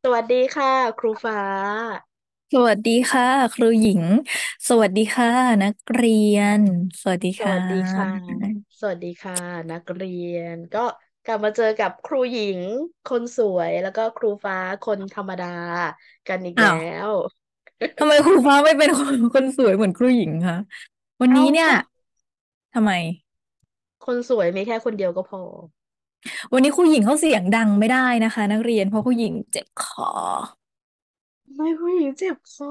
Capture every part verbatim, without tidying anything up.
สวัสดีค่ะครูฟ้าสวัสดีค่ะครูหญิงสวัสดีค่ะนักเรียนสวัสดีค่สวัสดีค่ะะสวัสดีค่ะนักเรียนก็กลับมาเจอกับครูหญิงคนสวยแล้วก็ครูฟ้าคนธรรมดากันอีกแล้อ้าววทำไมครูฟ้าไม่เป็นคนคนสวยเหมือนครูหญิงคะวันเอ้านี้เนี่ยก็ทำไมคนสวยมีแค่คนเดียวก็พอวันนี้ครูหญิงเขาเสียงดังไม่ได้นะคะนักเรียนเพราะครูหญิงเจ็บคอไม่ผู้หญิงเจ็บคอ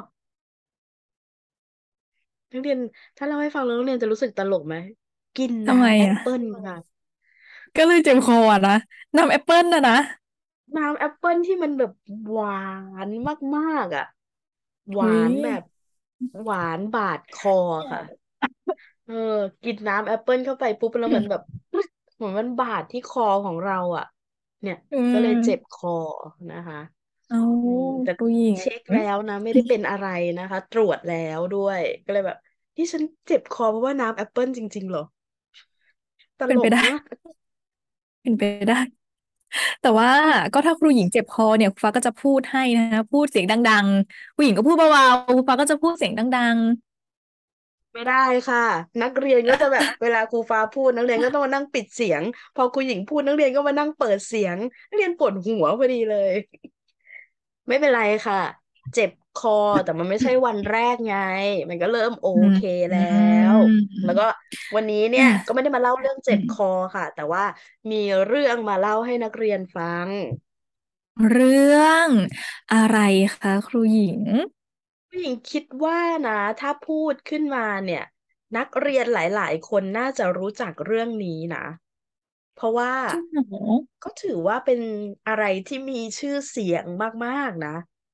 นักเรียนถ้าเราให้ฟังแล้วนักเรียนจะรู้สึกตลกไหมกินทำไมน้ำแอปอ่ะเปิลค่ะก็เลยเจ็บคออะนะน้ำแอปเปิลนะนะน้ำแอปเปิลที่มันแบบหวานมากๆอ่ะหวาหุยนแบบหวานบาดคอค่ะเออกินน้ำแอปเปิลเข้าไปปุ๊บแล้วมันแบบปึ๊กเหมือนมันบาดที่คอของเราอ่ะเนี่ยอืก็เลยเจ็บมคอนะคะเอาอืมแต่ครูหญิงเช็คแล้วนะไม่ได้เป็นอะไรนะคะตรวจแล้วด้วยก็เลยแบบที่ฉันเจ็บคอเพราะว่าน้ำแอปเปิลจริงๆเหรอตเป็นไปได้ลกมากเป็นไปได้ แต่ว่าก็ถ้าครูหญิงเจ็บคอเนี่ยครูฟ้าก็จะพูดให้นะคะพูดเสียงดังๆครูหญิงก็พูดเบาๆครูฟ้าก็จะพูดเสียงดังไม่ได้ค่ะนักเรียนก็จะแบบเวลาครูฟ้าพูดนักเรียนก็ต้องมานั่งปิดเสียงพอครูหญิงพูดนักเรียนก็มานั่งเปิดเสียงนักเรียนปวดหัวพอดีเลยไม่เป็นไรค่ะเจ็บคอแต่มันไม่ใช่วันแรกไงมันก็เริ่มโอๆอืมเคอืแล้วแล้วก็มวันนี้เนี่ยก็ไม่ได้มาเล่าเรื่องเจ็บคอค่ะแต่ว่ามีเรื่องมาเล่าให้นักเรียนฟังเรื่องอะไรคะครูหญิงผู้หญิงคิดว่านะถ้าพูดขึ้นมาเนี่ยนักเรียนหลายๆคนน่าจะรู้จักเรื่องนี้นะเพราะว่าจริงเหรอก็ถือว่าเป็นอะไรที่มีชื่อเสียงมากๆนะ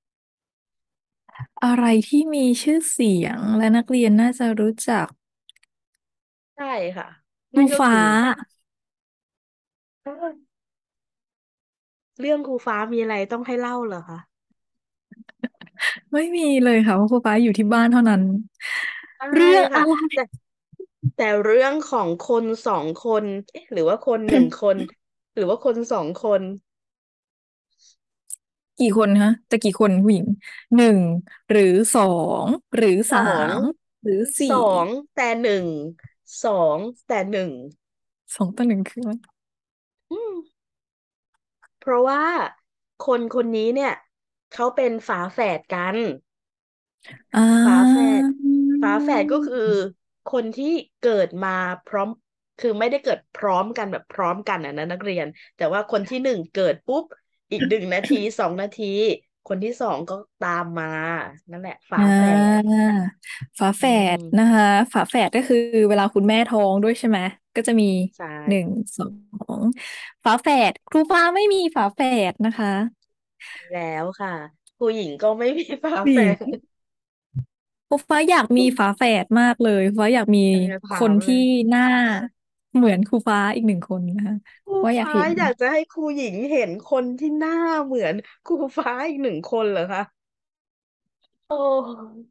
อะไรที่มีชื่อเสียงและนักเรียนน่าจะรู้จักใช่ค่ะครูฟ้านั่นก็คือเรื่องครูฟ้ามีอะไรต้องให้เล่าเหรอคะไม่มีเลยค่ะเพราะครูฟ้าอยู่ที่บ้านเท่านั้นใช่เรื่องค่ะอะไรแต่แต่เรื่องของคนสองคนเอ๊ะหรือว่าคนหนึ่งคนหรือว่าคนสองคนกี่คนคะจะกี่คนผู้หญิงหนึ่งหรือสองหรือสาสองมหรือสี่สองแต่หนึ่งสองแต่หนึ่งสองต่อหนึ่งคืออะไรอืมเพราะว่าคนคนนี้เนี่ยเขาเป็นฝาแฝดกันอ่ฝาแฝาดฝาแฝดก็คือคนที่เกิดมาพร้อมคือไม่ได้เกิดพร้อมกันแบบพร้อมกันอ่ะนะนักเรียนแต่ว่าคนที่หนึ่งเกิดปุ๊บอีกหนึ่งนาทีสองนาทีคนที่สองก็ตามมานั่นแหละฝาอ่แฝดาฝาแฝอืดนะมคะฝาแฝดก็คือเวลาคุณแม่ท้องด้วยใช่ไหมก็จะมีใช่หนึ่งสองฝาแฝดครูฟ้าไม่มีฝาแฝดนะคะแล้วค่ะผู้หญิงก็ไม่มีฝาแฝผู้หญิงดครูฟ้าอยากมีฝาแฝดมากเลยครูฟ้าอยากมีอยากจะถาคนที่มเลยหน้าเหมือนครูฟ้าอีกหนึ่งคนนะคะครูฟ้าว่าอยากเห็นอยากจะให้ครูหญิงเห็นคนที่หน้าเหมือนครูฟ้าอีกหนึ่งคนเหรอคะโอ้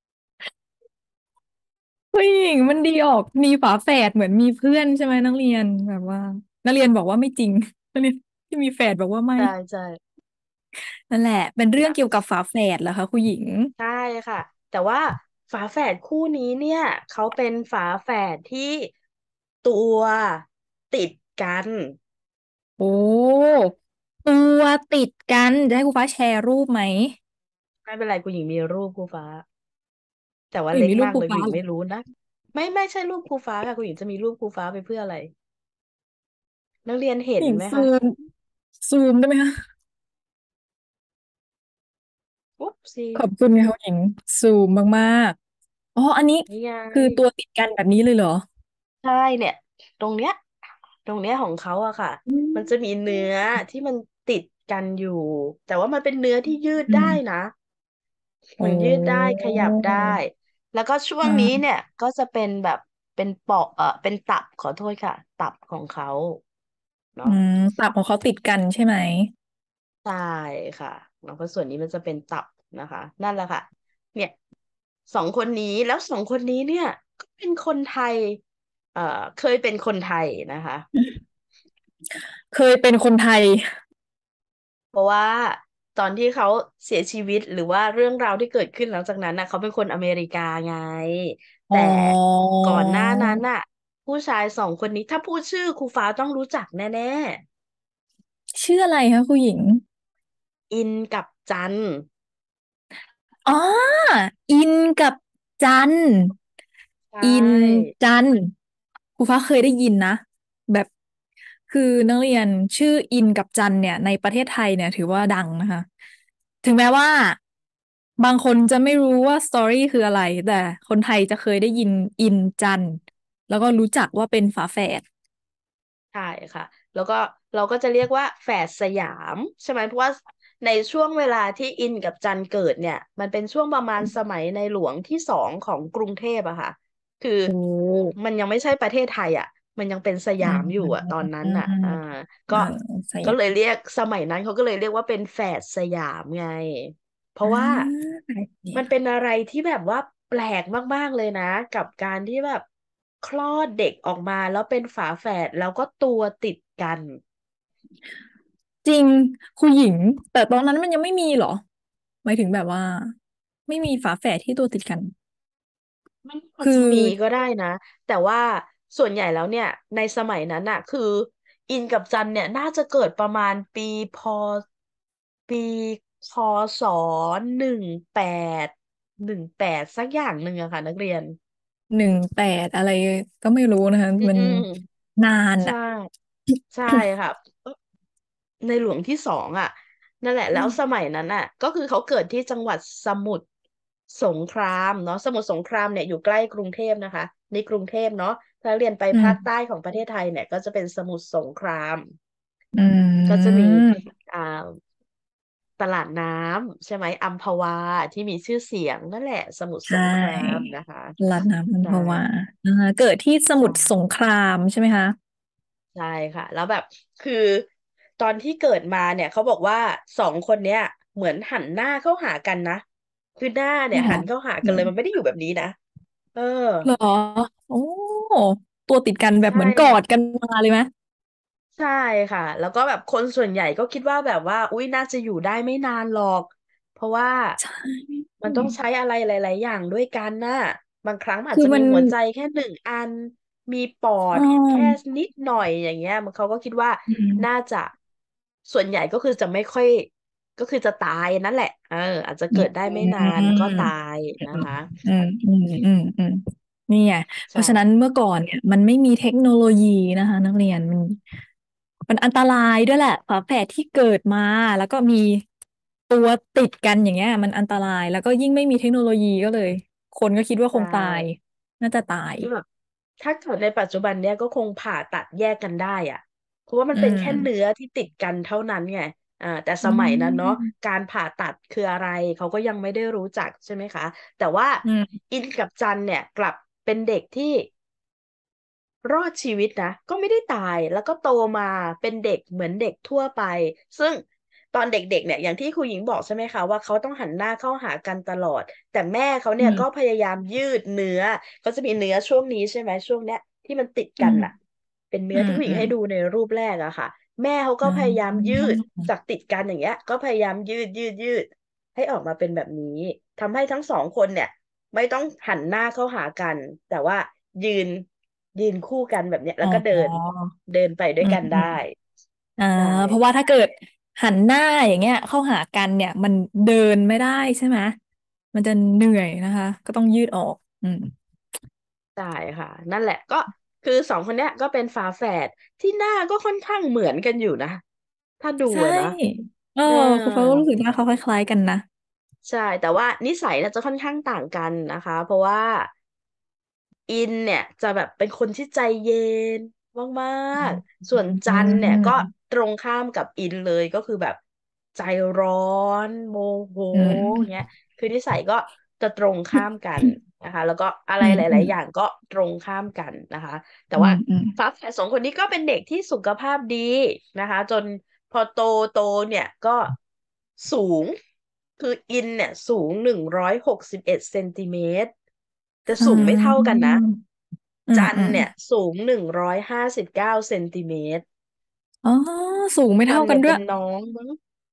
ผู้หญิงมันดีออกมีฝาแฝดเหมือนมีเพื่อนใช่ไหมนักเรียนแบบว่านักเรียนบอกว่าไม่จริงนักเรียนที่มีแฝดบอกว่าไม่ใช่ใช่นั่นแหละเป็นเรื่องแบบเกี่ยวกับฝาแฝดเหรอคะคุณหญิงใช่ค่ะแต่ว่าฝาแฝดคู่นี้เนี่ยเขาเป็นฝาแฝดที่ตัวติดกันโอ้ตัวติดกันจะให้ครูฟ้าแชร์รูปไหมไม่เป็นไรคุณหญิงมีรูปครูฟ้าแต่ว่าคุณหญิงมีรูปเล็กมากครูฟ้าเหรอเลยคุณหญิงไม่รู้นะไม่ไม่ใช่รูปครูฟ้าค่ะคุณหญิงจะมีรูปครูฟ้าไปเพื่ออะไรนักเรียนเห็คุณหญิงซูนไหมคะมซูมได้ไหมคะปุ๊บสิขอบคุณค่ะคุณหญิงซูมมากๆอ๋ออันนี้นี่ไงคือตัวติดกันแบบนี้เลยเหรอใช่เนี่ยตรงเนี้ยตรงเนี้ยของเขาอะค่ะอืมันจะมีมเนื้อที่มันติดกันอยู่แต่ว่ามันเป็นเนื้อที่ยืดอืได้มนะโอ้มันยืดได้ขยับได้แล้วก็ช่วงอ่นี้าเนี่ยก็จะเป็นแบบเป็นปอดเออเป็นตับขอโทษค่ะตับของเขาอืเนาะมตับของเขาติดกันใช่ไหมใช่ค่ะแล้วก็ส่วนนี้มันจะเป็นตับนะคะนั่นแหละค่ะเนี่ยสองคนนี้แล้วสองคนนี้เนี่ยก็เป็นคนไทยเอ่อเคยเป็นคนไทยนะคะเคยเป็นคนไทยเพราะว่าตอนที่เขาเสียชีวิตหรือว่าเรื่องราวที่เกิดขึ้นหลังจากนั้นน่ะเขาเป็นคนอเมริกาไงอ๋แต่อก่อนหน้านั้นน่ะผู้ชายสองคนนี้ถ้าพูดชื่อครูฟ้าต้องรู้จักแน่ชื่ออะไรคะคุณหญิงๆอินกับจันอ๋ออินกับจันใชอิน่จันครูฟ้าเคยได้ยินนะแบบคือนักเรียนชื่ออินกับจันเนี่ยในประเทศไทยเนี่ยถือว่าดังนะคะถึงแม้ว่าบางคนจะไม่รู้ว่าสตอรี่คืออะไรแต่คนไทยจะเคยได้ยินอินจันแล้วก็รู้จักว่าเป็นฝาแฝดใช่ค่ะแล้วก็เราก็จะเรียกว่าแฝดสยามใช่ไหมเพราะว่าในช่วงเวลาที่อินกับจันเกิดเนี่ยมันเป็นช่วงประมาณสมัยในหลวงที่สองของกรุงเทพอะค่ะคือโอ้มันยังไม่ใช่ประเทศไทยอะมันยังเป็นสอืยามอยู่อะตอนมนั้นอะอ่าก็เออสยามก็เลยเรียกสมัยนั้นเขาก็เลยเรียกว่าเป็นแฝดสยามไงเพอ่ราะว่าาเนี่ยมันเป็นอะไรที่แบบว่าแปลกมากๆเลยนะกับการที่แบบคลอดเด็กออกมาแล้วเป็นฝาแฝดแล้วก็ตัวติดกันจริงครูหญิงแต่ตอนนั้นมันยังไม่มีเหรอหมายถึงแบบว่าไม่มีฝาแฝดที่ตัวติดกันมันอาจคือจะมีก็ได้นะแต่ว่าส่วนใหญ่แล้วเนี่ยในสมัยนั้นอะคืออินกับจันเนี่ยน่าจะเกิดประมาณปีพปีคศหนึ่งแปดหนึ่งแปดสักอย่างหนึ่งอะค่ะนักเรียนหนึ่งแปดอะไรก็ไม่รู้นะคะอืมันมนานใช่อ่ะใช่ค่ะในหลวงที่สองอ่ะนั่นแหละแล้วสมัยนั้นอ่ะก็คือเขาเกิดที่จังหวัดสมุทรสงครามเนาะสมุทรสงครามเนี่ยอยู่ใกล้กรุงเทพนะคะในกรุงเทพเนาะถ้าเรียนไปอืมภาคใต้ของประเทศไทยเนี่ยก็จะเป็นสมุทรสงครามอืก็จะมีมอ่าตลาดน้ำใช่ไหมอัมพวาที่มีชื่อเสียงนั่นแหละสมุทรใชสงคราม่นะคะลาดน้ำอัมใช่พวานะคะเกิดที่สมุทรสใช่งครามใช่ไหมคะใช่ค่ะแล้วแบบคือตอนที่เกิดมาเนี่ยเขาบอกว่าสองคนเนี้ยเหมือนหันหน้าเข้าหากันนะคือหน้าหเนี่ยรอหันเข้าหาอืมกันเลยมันไม่ได้อยู่แบบนี้นะเออหรอโอ้ตัวติดกันแบบใช่เหมือนกอดกันมาเลยไหมใช่ค่ะแล้วก็แบบคนส่วนใหญ่ก็คิดว่าแบบว่าอุ๊ยน่าจะอยู่ได้ไม่นานหรอกเพราะว่าใช่มันต้องใช้อะไรหลายๆอย่างด้วยกันน่ะบางครั้งอาจจะคือมันมีหัวใจแค่หนึ่งอันมีปออ๋ดแค่อนิดหน่อยอย่างเงี้ยมันเขาก็คิดว่าอืน่ามจะส่วนใหญ่ก็คือจะไม่ค่อยก็คือจะตายนั่นแหละเอออาจจะอืเกิดได้ไม่นานก็มตายนะคะอืมอืมอืมอืมนี่ไงเพราะฉะนั้นใช่เมื่อก่อนเนี่ยมันไม่มีเทคโนโลยีนะคะนักเรียนมันมันอันตรายด้วยแหละฝาแฝดที่เกิดมาแล้วก็มีตัวติดกันอย่างเงี้ยมันอันตรายแล้วก็ยิ่งไม่มีเทคโนโลยีก็เลยคนก็คิดว่าคใช่งตายน่าจะตายคือแบบถ้าเกิดในปัจจุบันเนี้ยก็คงผ่าตัดแยกกันได้อ่ะเพราะว่ามันอืเป็นแค่เนื้อมที่ติดกันเท่านั้นไงอ่าแต่สอืมัยนั้นเนาะมการผ่าตัดคืออะไรเขาก็ยังไม่ได้รู้จักใช่ไหมคะแต่ว่าอืมอินกับจันเนี่ยกลับเป็นเด็กที่ รอดชีวิตนะก็ไม่ได้ตายแล้วก็โตมาเป็นเด็กเหมือนเด็กทั่วไปซึ่งตอนเด็กๆเนี่ยอย่างที่ครูหญิงบอกใช่ไหมคะว่าเขาต้องหันหน้าเข้าหากันตลอดแต่แม่เขาเนี่ยก็พอืมยายามยืดเนื้อเขาจะมีเนื้อช่วงนี้ใช่ไหมช่วงเนี้ยที่มันติดอืมกันอะเป็นเนื้อืมอที่ผู้หญิอืมงให้ดูในรูปแรกอะค่ะแม่เขาก็อ๋พยายามยือดจากติดกันอย่างเงี้ยก็พยายามยืดยืดยืดให้ออกมาเป็นแบบนี้ทำให้ทั้งสองคนเนี่ยไม่ต้องหันหน้าเข้าหากันแต่ว่ายืน ยืนคู่กันแบบเนี้ยอ๋แล้วก็เดินอเดินไปด้วอืมยกันได้อืม อ่าใช่เพราะว่าถ้าเกิดหันหน้าอย่างเงี้ยเข้าหากันเนี่ยมันเดินไม่ได้ใช่ไหมมันจะเหนื่อยนะคะก็ต้องยืดออกอืมใช่ค่ะนั่นแหละก็คือสองคนเนี้ยก็เป็นฝาแฝดที่หน้าก็ค่อนข้างเหมือนกันอยู่นะถ้าดูใช่อะนะเออเออคุณฟ้าก็รู้สึกว่าเขาคล้ายๆกันนะใช่แต่ว่านิสัยเนี่ยจะค่อนข้างต่างกันนะคะเพราะว่า อินเนี่ยจะแบบเป็นคนที่ใจเย็นมาอืกๆส่วนจันเนี่ยก็มตรงข้ามกับอินเลยก็คือแบบใจร้อนโมโหอือย่างเงี้ยมคือนิสัยก็จะตรงข้ามกันนะคะแล้วก็อะไรอืมหลอืมายๆอย่างก็ตรงข้ามกันนะคะแต่ว่าอืมอืมฝาแฝดสองคนนี้ก็เป็นเด็กที่สุขภาพดีนะคะจนพอโตโตเนี่ยก็สูงคืออินเนี่ยสูงหนึ่งร้อยหกสิบเอ็ดเซนติเมตรแต่อืสูงไม่เท่ากันนะมอืมจันอืมเนี่ยสูงหนึ่งร้อยห้าสิบเก้าเซนติเมตรอ๋อสูงไม่จัเท่ากันด้วยนเนี่ยเป็นน้องมั้ง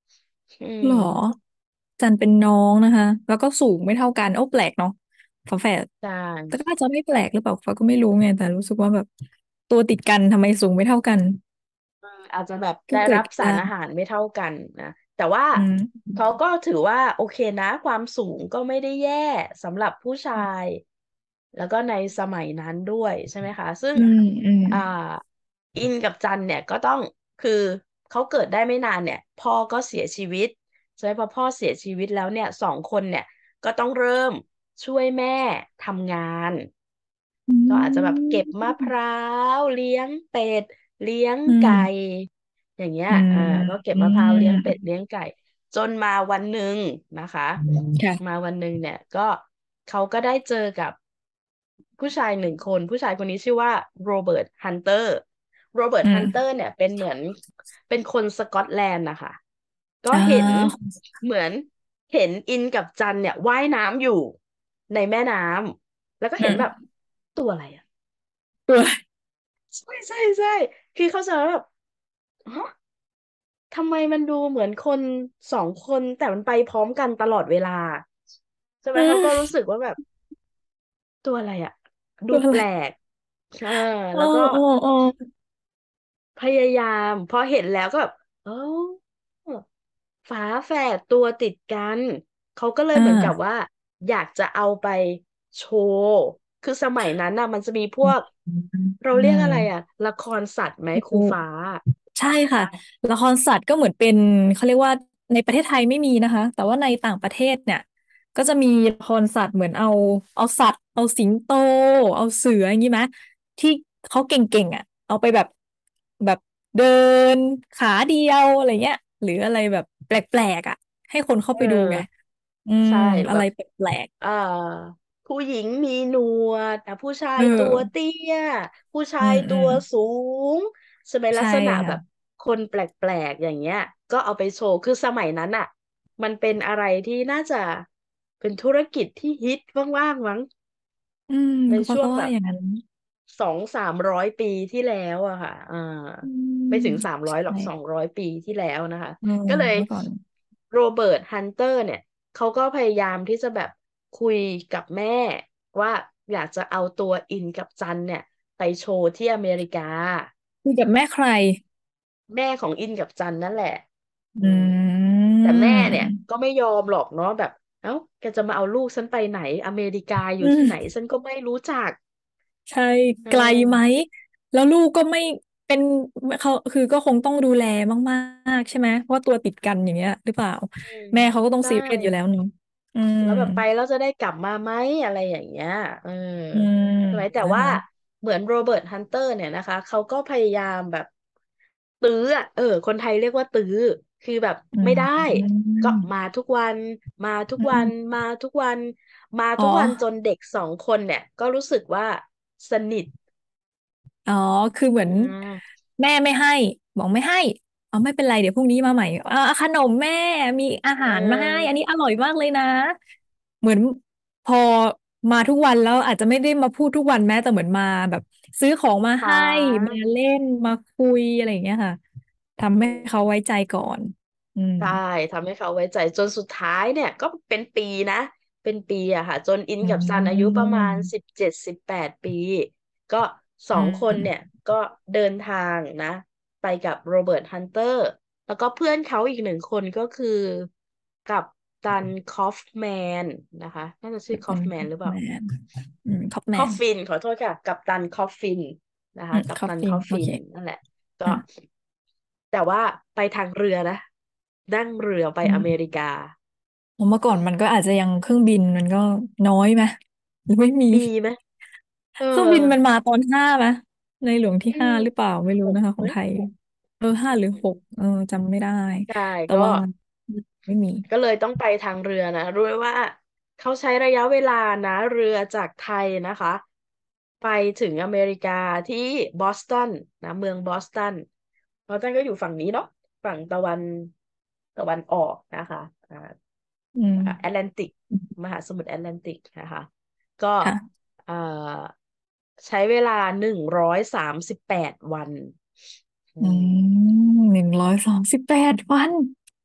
อืหรอมจันเป็นน้องนะคะแล้วก็สูงไม่เท่ากันโอ้แปลกเนาะฝาแฝดใช่แต่ก็อาจจะไม่แปลกหรือเปล่าฟ้าก็ไม่รู้ไงแต่รู้สึกว่าแบบตัวติดกันทำไมสูงไม่เท่ากันอืมอาจจะแบบก็เกิได้รับสาดขึ้นได้รอาหารไม่เท่ากันนะแต่ว่าอืมเขาก็ถือว่าโอเคนะความสูงก็ไม่ได้แย่สำหรับผู้ชายแล้วก็ในสมัยนั้นด้วยใช่ไหมคะซึ่งอืมอืมอ่าอินกับจันเนี่ยก็ต้องคือเขาเกิดได้ไม่นานเนี่ยพ่อก็เสียชีวิตใช่ไหมพอพ่อเสียชีวิตแล้วเนี่ยสองคนเนี่ยก็ต้องเริ่มช่วยแม่ทำงานอืก็อาจจะแบบเก็บมะพมร้าวเลี้ยงเป็ดเลี้ยงอืไก่มอย่างเงี้ยอืมอ่าก็เก็บอืมะพร้าวเลี้ยงเป็ดมเลี้ยงไก่จนมาวันหนึ่งนะคะมาค่ะวันหนึ่งเนี่ยก็เขาก็ได้เจอกับผู้ชายหนึ่งคนผู้ชายคนนี้ชื่อว่าโรเบิร์ตฮันเตอร์โรเบิร์ตอืฮันเตอร์มเนี่ยเป็นเหมือนเป็นคนสกอตแลนด์นะคะก็อ่เห็นาเหมือนเห็นอินกับจันเนี่ยว่ายน้ำอยู่ในแม่น้ำแล้วก็เห็นแบบอืมตัวอะไรอะตัวใช่ใช่ใช่คือเขาจะแบบฮะทำไมมันดูเหมือนคนสองคนแต่มันไปพร้อมกันตลอดเวลาใช่ไหมอืเขาก็รู้มสึกว่าแบบตัวอะไรอะดูตัวอะไรแปลกเออโอ้แล้วก็โอ้โอ้พยายามพอเห็นแล้วก็แบบเออฝาแฝดตัวติดกันเขาก็เลยอ่เหมือนกับาว่าอยากจะเอาไปโชว์คือสมัยนั้นน่ะมันจะมีพวกเราอืเรียกอะไรอะมละครสัตว์ไหมครูฟ้าใช่ค่ะละครสัตว์ก็เหมือนเป็นเขาเรียกว่าในประเทศไทยไม่มีนะคะแต่ว่าในต่างประเทศเนี่ยก็จะมีละครสัตว์เหมือนเอาเอาสัตว์เอาสิงโตเอาเสืออย่างนี้ไหมที่เขาเก่งๆอ่ะเอาไปแบบแบบเดินขาเดียวอะไรเงี้ยหรืออะไรแบบแปลกๆอ่ะให้คนเข้าเไปดูไงอออืมใช่อะไรแบบแปลกเอ่อผู้หญิงมีหนวดแต่ผู้ชาๆเอยตัวอเตี้ยผู้ชาอืมอืมยตัวสูงใช่ไหมลักใช่ษณะแบค่ะบคนแปลกๆอย่างเงี้ยก็เอาไปโชว์คือสมัยนั้นอ่ะมันเป็นอะไรที่น่าจะเป็นธุรกิจที่ฮิตว่างๆมั้งอืมในคุณฟ้าก็ช่วงแบบว่าอย่างนั้นสองสามร้อยปีที่แล้วอะค่ะอ่าอืไม่มถึงสามร้อยหรอกใช่สองร้อยปีที่แล้วนะคะเออก็เลยเมื่อก่อนโรเบิร์ตฮันเตอร์เนี่ยเขาก็พยายามที่จะแบบคุยกับแม่ว่าอยากจะเอาตัวอินกับจันเนี่ยไปโชว์ที่อเมริกาคุยกับแม่ใครแม่ของอินกับจันนั่นแหละอือืมแต่แม่เนี่ยมก็ไม่ยอมหรอกเนาะแบบเอ้าแกจะมาเอาลูกฉันไปไหนอเมริกาอยู่อืที่ไหนมฉันก็ไม่รู้จักใช่เอไกลไหมอแล้วลูกก็ไม่เป็นเขาคือก็คงต้องดูแลมากๆใช่ไหมเพราะว่าตัวติดกันอย่างเงี้ยหรือเปล่าอืมแม่เขาก็ต้องใช่ซีเรียสอยู่แล้วเนาะอืมแล้วแบบไปแล้วจะได้กลับมาไหมอะไรอย่างเงี้ยเอออืมใช่ไหมแต่ว่านะคะเหมือนโรเบิร์ตฮันเตอร์เนี่ยนะคะเขาก็พยายามแบบตื้ออ่ะเออคนไทยเรียกว่าตื้อคือแบบอืไม่ได้มก็มาทุกวันมาทุกอืวันมมาทุกวันมาอ๋อทุกวันจนเด็กสองคนเนี่ยก็รู้สึกว่าสนิทอ๋อคือเหมือนอืมแม่ไม่ให้บอกไม่ให้เอาไม่เป็นไรเดี๋ยวพรุ่งนี้มาใหม่เอาเอาขนมแม่มีอาเหารมาให้อันออนี้อร่อยมากเลยนะเหมือนพอมาทุกวันแล้วอาจจะไม่ได้มาพูดทุกวันแม้แต่เหมือนมาแบบซื้อของมาค่ให้มาะเล่นมาคุยอะไรอย่างเงี้ยค่ะทำให้เขาไว้ใจก่อนอืมใช่ทำให้เขาไว้ใจจนสุดท้ายเนี่ยก็เป็นปีนะเป็นปีอะค่ะจนอินอืกับซันอายุประมาณสิบมเจ็ดสิบแปดปีก็สออืงคนเนี่ยมก็เดินทางนะไปกับโรเบิร์ตฮันเตอร์แล้วก็เพื่อนเขาอีกหนึ่งคนก็คือกับตันคอฟแมนนะคะน่าจะชื่อคอเป็นคอฟฟแมนหรือเปล่าแมนอืมคอฟแมนคอฟฟินขอโทษค่ะกับตันคอฟฟินนะอืคะกับตันมคอฟฟิคอฟฟินนโอเคนั่นแหละก็อ่ะแต่ว่าไปทางเรือนะนั่งเรือไปอืมอเมริกาเมื่อก่อนมันก็อาจจะยังเครื่องบินมันก็น้อยไหมหรือไม่มีมีไหมเออเครื่องบินมันมาตอนห้าไหมในหลวงที่อืมห้าหรือเปล่าไม่รู้หกนะคะขไหมองไทยเออห้าหรือหกเออจำไม่ได้ใช่ก็แต่ว่าไม่มีก็เลยต้องไปทางเรือนะรู้ไหมว่าเขาใช้ระยะเวลานะเรือจากไทยนะคะไปถึงอเมริกาที่บอสตันนะเมืองบอสตันบอสตันก็อยู่ฝั่งนี้เนาะฝั่งตะวันตะวันออกนะคะอ่าอืมแอตแลนติกมหาสมุทรแอตแลนติกนะคะก็ค่ะเอ่อใช้เวลาหนึ่งร้อยสามสิบแปดวันอือืมมหนึ่งร้อยสามสิบแปดวัน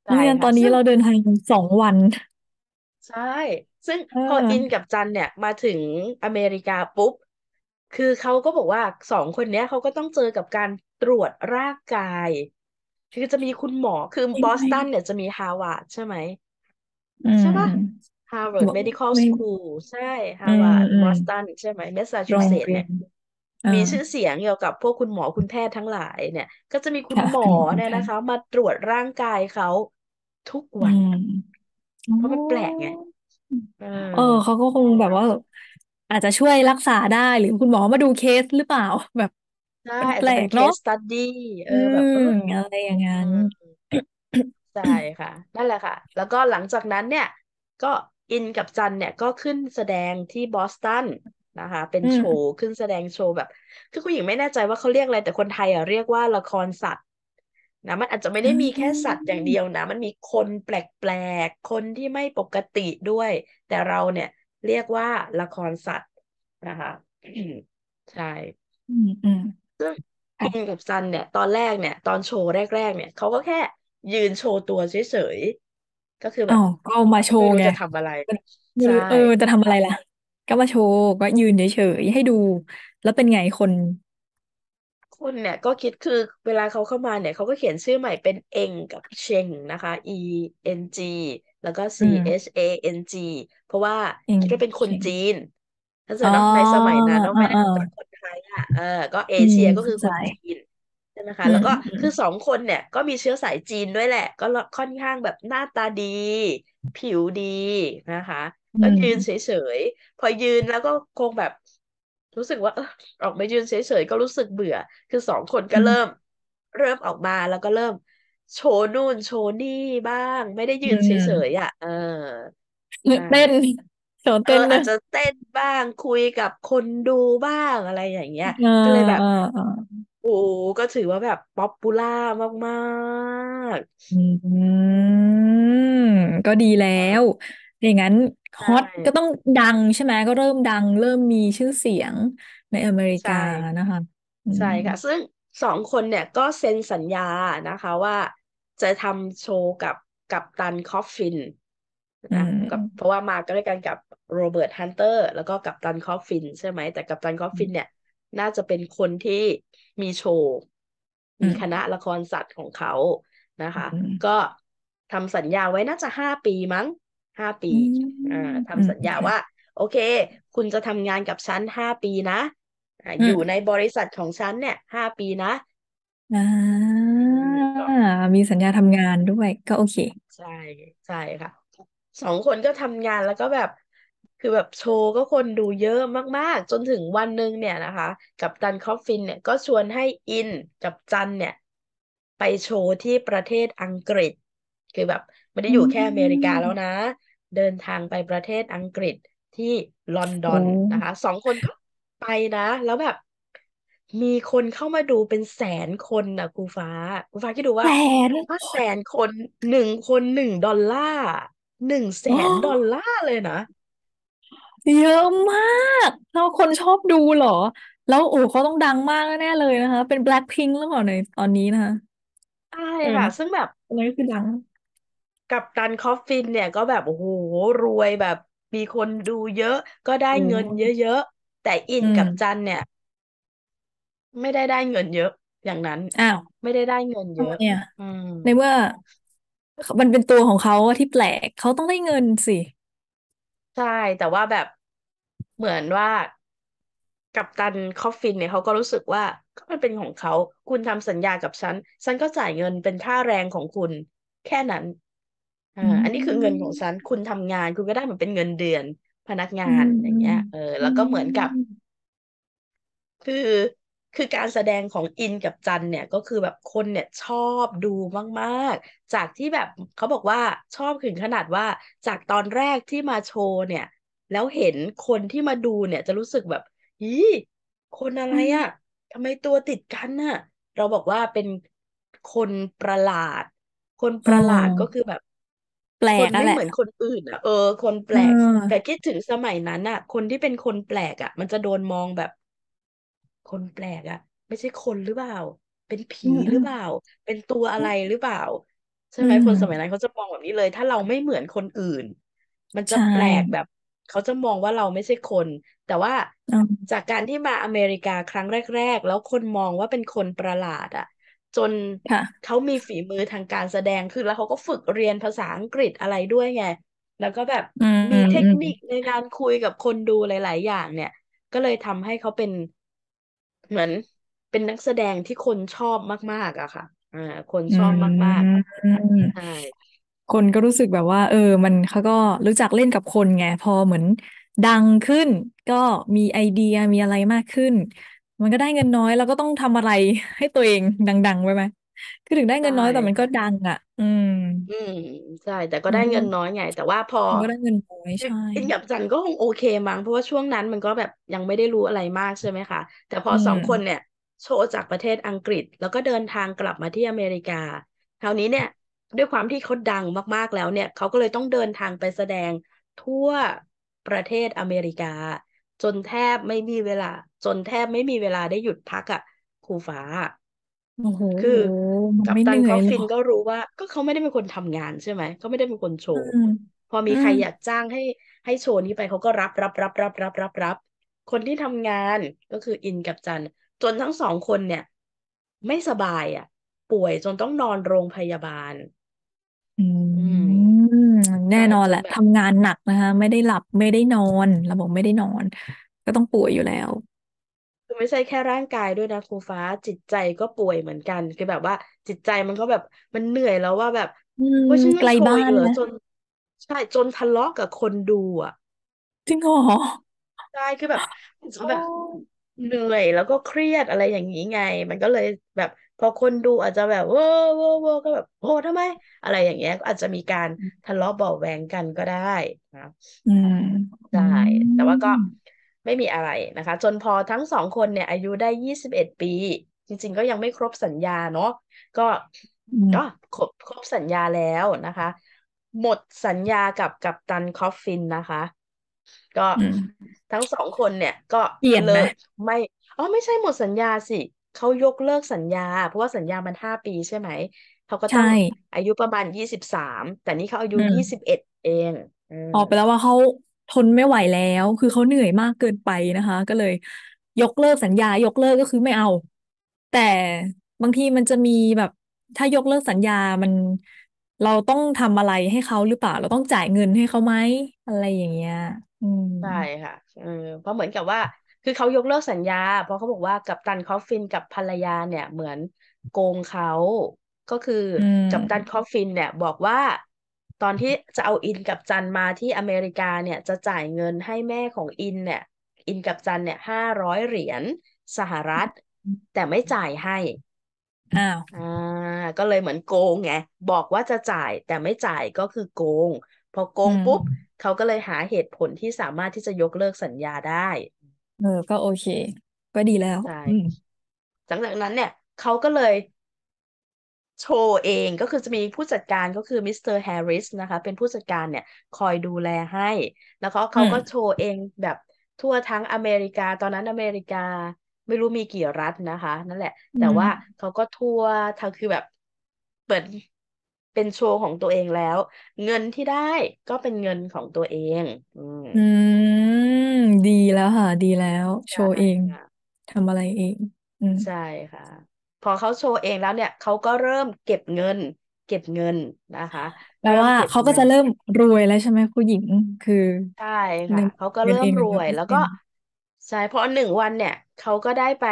ใช่นักเรียนตอนนี้ค่ะซึ่งเราเดินทางสองวันใช่ ซึ่งเพออินออกับจันเนี่ยมาถึงอเมริกาปุ๊บ คือเขาก็บอกว่าสองคนเนี้ยเขาก็ต้องเจอกับการตรวจร่างกาย คือจะมีคุณหมอ คือบยังไงอสตันเนี่ยจะมีฮาวาร์ดใช่ไหมอืมใช่ปะอืม Harvard บอก Medical ไม่ School ใช่อืม Harvard อืมบอสตันใช่ไหมโรงเรี Massachusetts ยนเนี่ยอ่ามีชื่อเสียงเกี่ยวกับพวกคุณหมอคุณแพทย์ทั้งหลายเนี่ยก็จะมีคุณค่ะหมอคุณหมอคุณเนี่ยแพทย์นะคะมาตรวจร่างกายเขาทุกอืวันมโอ้เพราะมันแปลกไงเออเออเขาก็คงแบบว่าอาจจะช่วยรักษาได้หรือคุณหมอมาดูเคสหรือเปล่าแบบใช่มันแปอาจจะเป็นลกเนาะ case study เออือแบบมเอออะไรอย่างนั้อืนมใช่ค่ะนั่นแหละค่ะแล้วก็หลังจากนั้นเนี่ยก็อินกับจันเนี่ยก็ขึ้นแสดงที่บอสตันนะคะเป็นอืโชว์มขึ้นแสดงโชว์แบบคือคุณหญิงไม่แน่ใจว่าเขาเรียกอะไรแต่คนไทยอ่ะเรียกว่าละครสัตว์นะมันอาจจะไม่ได้อืมีแค่สัตว์อย่างเดียวมนะมันมีคนแปลกๆคนที่ไม่ปกติด้วยแต่เราเนี่ยเรียกว่าละครสัตว์นะคะใช่อืมอืมซึ่งอินค่ะกับซันเนี่ยตอนแรกเนี่ยตอนโชว์แรกๆเนี่ยเขาก็แค่ยืนโชว์ตัวเฉยๆก็คือแบบอ้าวก็เอามาโชไม่รู้ว์ไงจะทำอะไรไม่ใช่รู้เออจะทำอะไรล่ะก็มาโชว์ก็ยืนเฉยๆให้ดูแล้วเป็นไงคนคุณเนี่ยก็คิดคือเวลาเขาเข้ามาเนี่ยเขาก็เขียนชื่อใหม่เป็นเองกับเชงนะคะ E N G แล้วก็ C อืม H A N G เพราะว่าเองคิดว่าเป็นคนเชิงจีนถ้าเกิอ๋อดเนาะในสมัยนั้นเนาะอ่าอ่าไม่ได้เป็นคนไทยอ่ะเออก็เออืมเชียก็คือเข้าใจคนจีน ใช่ไหมอืคะแล้วก็มอืมคือสองคนเนี่ยก็มีเชื้อสายจีนด้วยแหละก็ค่อนข้างแบบหน้าตาดีผิวดีนะคะอืก็ยืนเฉมยๆพอยืนแล้วก็คงแบบรู้สึกว่าเออออกมายืนเฉยๆก็รู้สึกเบื่อคือสองคนก็เริ่มอืมเริ่มออกมาแล้วก็เริ่มโชว์นู่นโชว์นี่บ้างไม่ได้ยือืนเฉยมๆอ่ะเออใช่เต้นโชว์เออเต้นด้วยอาจจะเต้นบ้างคุยกับคนดูบ้างอะไรอย่างเงี้ยอ่าก็เลยแบบอ่าอ่าโอ้ก็ถือว่าแบบป๊อปปูล่ามากอืๆอืมมก็ดีแล้วอย่างนั้นใช่ฮอตก็ต้องดังใช่ไหมก็เริ่มดังเริ่มมีชื่อเสียงในอเมริใช่กานะคะอืใช่มค่ะซึ่งสองคนเนี่ยก็เซ็นสัญญานะคะว่าจะทำโชว์กับกัปตันคอฟฟินอืนะกับเพมราะว่ามาก็ด้วยกันกับโรเบิร์ตฮันเตอร์แล้วก็กัปตันคอฟฟินใช่ไหมแต่กัปตันคอฟฟินเนี่ยน่าจะเป็นคนที่มีโชว์อืมมีคณะละครสัตว์ของเขานะคะอืมก็ทำสัญญาไว้น่าจะห้าปีมั้งห้าปีอืมอ่าอืมทำสัญญาค่ะว่าโอเคคุณจะทำงานกับฉันห้าปีนะอ่าอืมอยู่ในบริษัทของฉันเนี่ยห้าปีนะอ่าอืมก็มีสัญญาทำงานด้วยก็โอเคใช่ใช่ค่ะสองคนก็ทำงานแล้วก็แบบคือแบบโชว์ก็คนดูเยอะมากๆจนถึงวันหนึ่งเนี่ยนะคะกัปตันคอฟฟินเนี่ยก็ชวนให้อินกับจันเนี่ยไปโชว์ที่ประเทศอังกฤษคือแบบไม่ได้อือยู่แค่อเมริกาแล้วนะมเดินทางไปประเทศอังกฤษที่ลอนดอโอ้นนะคะสองคนก็ไปนะแล้วแบบมีคนเข้ามาดูเป็นแสนคนนะครูฟ้าครูฟ้าคิดดูแสว่านถ้าแสนคนหนึ่งคนหนึ่งดอลลาร์หนึ่งแสโอ้นดอลลาร์เลยนะเยอะมากแล้วคนชอบดูเหรอแล้วโอ้เขาต้องดังมากแน่ๆเลยนะคะเป็น Blackpink หรือเปล่าในตอนนี้นะคะใช่เออเนาะค่ะซึ่งแบบอันนั้นก็คือดังกัปตันคอฟฟินเนี่ยก็แบบโอ้โหรวยแบบมีคนดูเยอะก็ได้อืเงินเยมอะๆแต่อินอืกับจัมนเนี่ยไม่ได้ได้เงินเยอะอย่างนั้นอ้าวไม่ได้ได้เงินเยอะทำไมอ่ะอืมในเมื่อมันเป็นตัวของเขาอะที่แปลกเขาต้องได้เงินสิใช่แต่ว่าแบบเหมือนว่ากัปตันคอฟฟินเนี่ยเขาก็รู้สึกว่าก็มันเป็นของเขาคุณทำสัญญากับฉันฉันก็จ่ายเงินเป็นค่าแรงของคุณแค่นั้น อ่าอือันนี้คือเงินของฉันมคุณทำงานคุณก็ได้เหมือนเป็นเงินเดือนพนักงาอืมนอย่างเงี้ยเอออืแล้วก็เหมือนกับมคือคือการแสดงของอินกับจันเนี่ยก็คือแบบคนเนี่ยชอบดูมากๆจากที่แบบเขาบอกว่าชอบถึงขนาดว่าจากตอนแรกที่มาโชว์เนี่ยแล้วเห็นคนที่มาดูเนี่ยจะรู้สึกแบบอีคนอะไรอืมอ่ะทำไมตัวติดกันน่ะเราบอกว่าเป็นคนประหลาดคนเประหลาดก็ออคือแบบแปลคนกอะแหละไม่เหมือนคนอื่นอ่ะเออคนแปเลก แต่ออคิดถึงสมัยนั้นอ่ะคนที่เป็นคนแปลกอ่ะมันจะโดนมองแบบคนแปลกอ่ะไม่ใช่คนหรือเปล่าเป็นผีอืมอืมหรือเปล่าเป็นตัวอะไรหรือเปล่าใช่อืไหมคนสมัยนั้มนเขาจะมองแบบนี้เลยถ้าเราไม่เหมือนคนอื่นมันจะใช่แปลกแบบเขาจะมองว่าเราไม่ใช่คนแต่ว่าอืมจากการที่มาอเมริกาครั้งแรกๆแล้วคนมองว่าเป็นคนประหลาดอ่ะจนค่ะเขามีฝีมือทางการแสดงคือแล้วเขาก็ฝึกเรียนภาษาอังกฤษอะไรด้วยไงแล้วก็แบบอืมมีเทคอืมนิคในการคุยกับคนดูหลายๆอย่างเนี่ยก็เลยทำให้เขาเป็นเหมือนเป็นนักแสดงที่คนชอบมากๆอะค่ะอ่าคนอืชอบมากๆมใช่คนก็รู้สึกแบบว่าเออมันเขาก็รู้จักเล่นกับคนไงพอเหมือนดังขึ้นก็มีไอเดียมีอะไรมากขึ้นมันก็ได้เงินน้อยแล้วก็ต้องทำอะไรให้ตัวเองดังๆไว้ไหมคือถึงได้ใช่เงินน้อยแต่มันก็ค่ะดังอ่ะอืมอืมใช่แต่ก็มันก็ได้เงินน้อยไงแต่ว่าพอมันก็ได้เงินน้อยคือใช่อินกับจันก็คงโอเคมั้งเพราะว่าช่วงนั้นมันก็แบบยังไม่ได้รู้อะไรมากใช่ไหมคะแต่พออืสองคนมเนี่ยโชว์จากประเทศอังกฤษแล้วก็เดินทางกลับมาที่อเมริกาคราวนี้เนี่ยด้วยความที่เขาดังมากๆแล้วเนี่ยเขาก็เลยต้องเดินทางไปแสดงทั่วประเทศอเมริกาจนแทบไม่มีเวลาจนแทบไม่มีเวลาได้หยุดพักอ่ะครูฟ้าโอ้โหคือกัปมันไม่เหตันคอฟนื่อยหรอฟินก็รู้ว่าก็เขาไม่ได้เป็นคนทำงานใช่ไหมเขาไม่ได้เป็นคนโชอืว์มพอมีอืมใครอยากจ้างให้ให้โชว์นี้ไปเขาก็รับรับรับรับรับรับรับคนที่ทำงานก็คืออินกับจันจนทั้งสองคนเนี่ยไม่สบายอ่ะป่วยจนต้องนอนโรงพยาบาลอือืมมแน่ใช่นอนแหละจนแบบทำงานหนักนะคะไม่ได้หลับไม่ได้นอนเราบอกไม่ได้นอนก็ต้องป่วยอยู่แล้วคือไม่ใช่แค่ร่างกายด้วยนะครูฟ้าจิตใจก็ป่วยเหมือนกันคือแบบว่าจิตใจมันก็แบบมันเหนื่อยแล้วว่าแบบอืมว่าฉันไกลยังโชว์บ้านนะอีกเหรอจนใช่จนทะเลาะกับคนดูอ่ะจริงเหรอใช่คือแบบอ๋แบบอเหนื่อยแล้วก็เครียดอะไรอย่างนี้ไงมันก็เลยแบบพอคนดูอาจจะแบบเว้อเว้อเว้อก็แบบโอ้ทำไมอะไรอย่างเงี้ยก็อาจจะมีการทะเลาะเบาะแว้งกันก็ได้นะอืมอืใช่แต่ว่าก็มไม่มีอะไรนะคะจนพอทั้งสองคนเนี่ยอายุได้ยี่สิบเอ็ดปีจริงๆก็ยังไม่ครบสัญญาเนาะก็ก็อืมครบครบสัญญาแล้วนะคะหมดสัญญากับกัปตันคอฟฟินนะคะก็อืมทั้งสองคนเนี่ยก็เปลี่ยนไหมเลิกไม่อ๋อไม่ใช่หมดสัญญาสิเขายกเลิกสัญญาเพราะว่าสัญญามันห้าปีใช่ไหมเขาก็ใช่ต้องอายุประมาณยี่สิบสามแต่นี่เขาอายุอืมยี่สิบเอ็ดเองอืมออกไปแล้วว่าเขาทนไม่ไหวแล้วคือเขาเหนื่อยมากเกินไปนะคะก็เลยยกเลิกสัญญายกเลิกก็คือไม่เอาแต่บางทีมันจะมีแบบถ้ายกเลิกสัญญามันเราต้องทำอะไรให้เขาหรือเปล่าเราต้องจ่ายเงินให้เขาไหมอะไรอย่างเงี้ยอืมใช่ค่ะเออเพราะเหมือนกับว่าคือเขายกเลิกสัญญาเพราะเขาบอกว่ากัปตันคอฟฟินกับภรรยาเนี่ยเหมือนโกงเขาก็คืออืกัปตันคมอฟฟินเนี่ยบอกว่าตอนที่จะเอาอินกับจันมาที่อเมริกาเนี่ยจะจ่ายเงินให้แม่ของอินเนี่ยอินกับจันเนี่ยห้าร้อยเหรียญสหรัฐแต่ไม่จ่ายให้อ้าวอ่าก็เลยเหมือนโกงไงบอกว่าจะจ่ายแต่ไม่จ่ายก็คือโกงพอโกอืงปุ๊บมเขาก็เลยหาเหตุผลที่สามารถที่จะยกเลิกสัญญาได้เออก็โอเคก็ดีแล้วใช่อืมหลังจากนั้นเนี่ยเขาก็เลยโชว์เองก็คือจะมีผู้จัดการก็คือมิสเตอร์แฮร์ริสนะคะเป็นผู้จัดการเนี่ยคอยดูแลให้แล้วเขาอืเขาก็โชมว์เองแบบทั่วทั้งอเมริกาตอนนั้นอเมริกาไม่รู้มีกี่รัฐนะคะนั่นแหละอืแต่ว่ามเขาก็ทั่วทั้งคือแบบเปิดเป็นโชว์ของตัวเองแล้วเงินที่ได้ก็เป็นเงินของตัวเองอืมอืมดีแล้วค่ะดีแล้วโชใช่ว์เองค่ะทำอะไรเองอืมใช่ค่ะพอเขาโชว์เองแล้วเนี่ยเขาก็เริ่มเก็บเงินเก็บเงินนะคะแปลว่าเริ่มเก็บเงินเขาก็จะเริ่มรวยแล้วใช่ไหมผู้หญิงคือใช่ในค่ะเขาก็เงินเองหนึ่งเริ่มรวร้อยเปอร์เซ็นต์ยแล้วก็ใช่เพราะหนึ่งวันเนี่ยเขาก็ได้ไป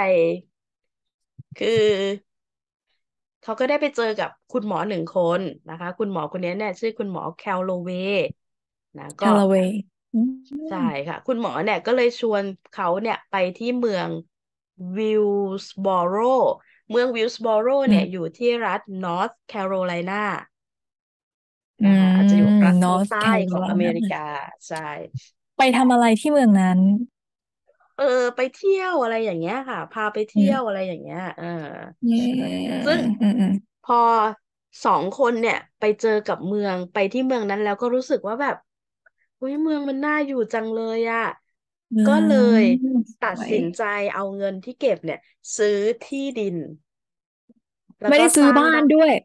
คือเขาก็ได้ไปเจอกับคุณหมอหนึ่งคนนะคะคุณหมอคนนี้เนี่ยชื่อคุณหมอแคลโลเวย์นะก็คาราเวย์อืใช่มค่ะคุณหมอเนี่ยก็เลยชวนเขาเนี่ยไปที่เมืองวิลส์บอโรเมืองวิลส์บอโรอืมเนี่ยอยู่ที่รัฐนอร์ทแคโรไลนาอืนะคะอาจจะอยู่มรัฐนอทางใต้ร์ทแคโรของไลนาอเมริกาใช่ไปทำอะไรที่เมืองนั้นเออไปเที่ยวอะไรอย่างเงี้ยค่ะพาไปอืเที่ยวมอะไรอย่างเงี้ยเอออืมซึ่งอืมอืมพอสองคนเนี่ยไปเจอกับเมืองไปที่เมืองนั้นแล้วก็รู้สึกว่าแบบอุ้ยเมืองมันน่าอยู่จังเลยอ่ะอืก็เลยมตัสวยดสินใจเอาเงินที่เก็บเนี่ยซื้อที่ดินแล้วก็ไม่ได้ซื้อบ้าสร้างบ้านนด้วย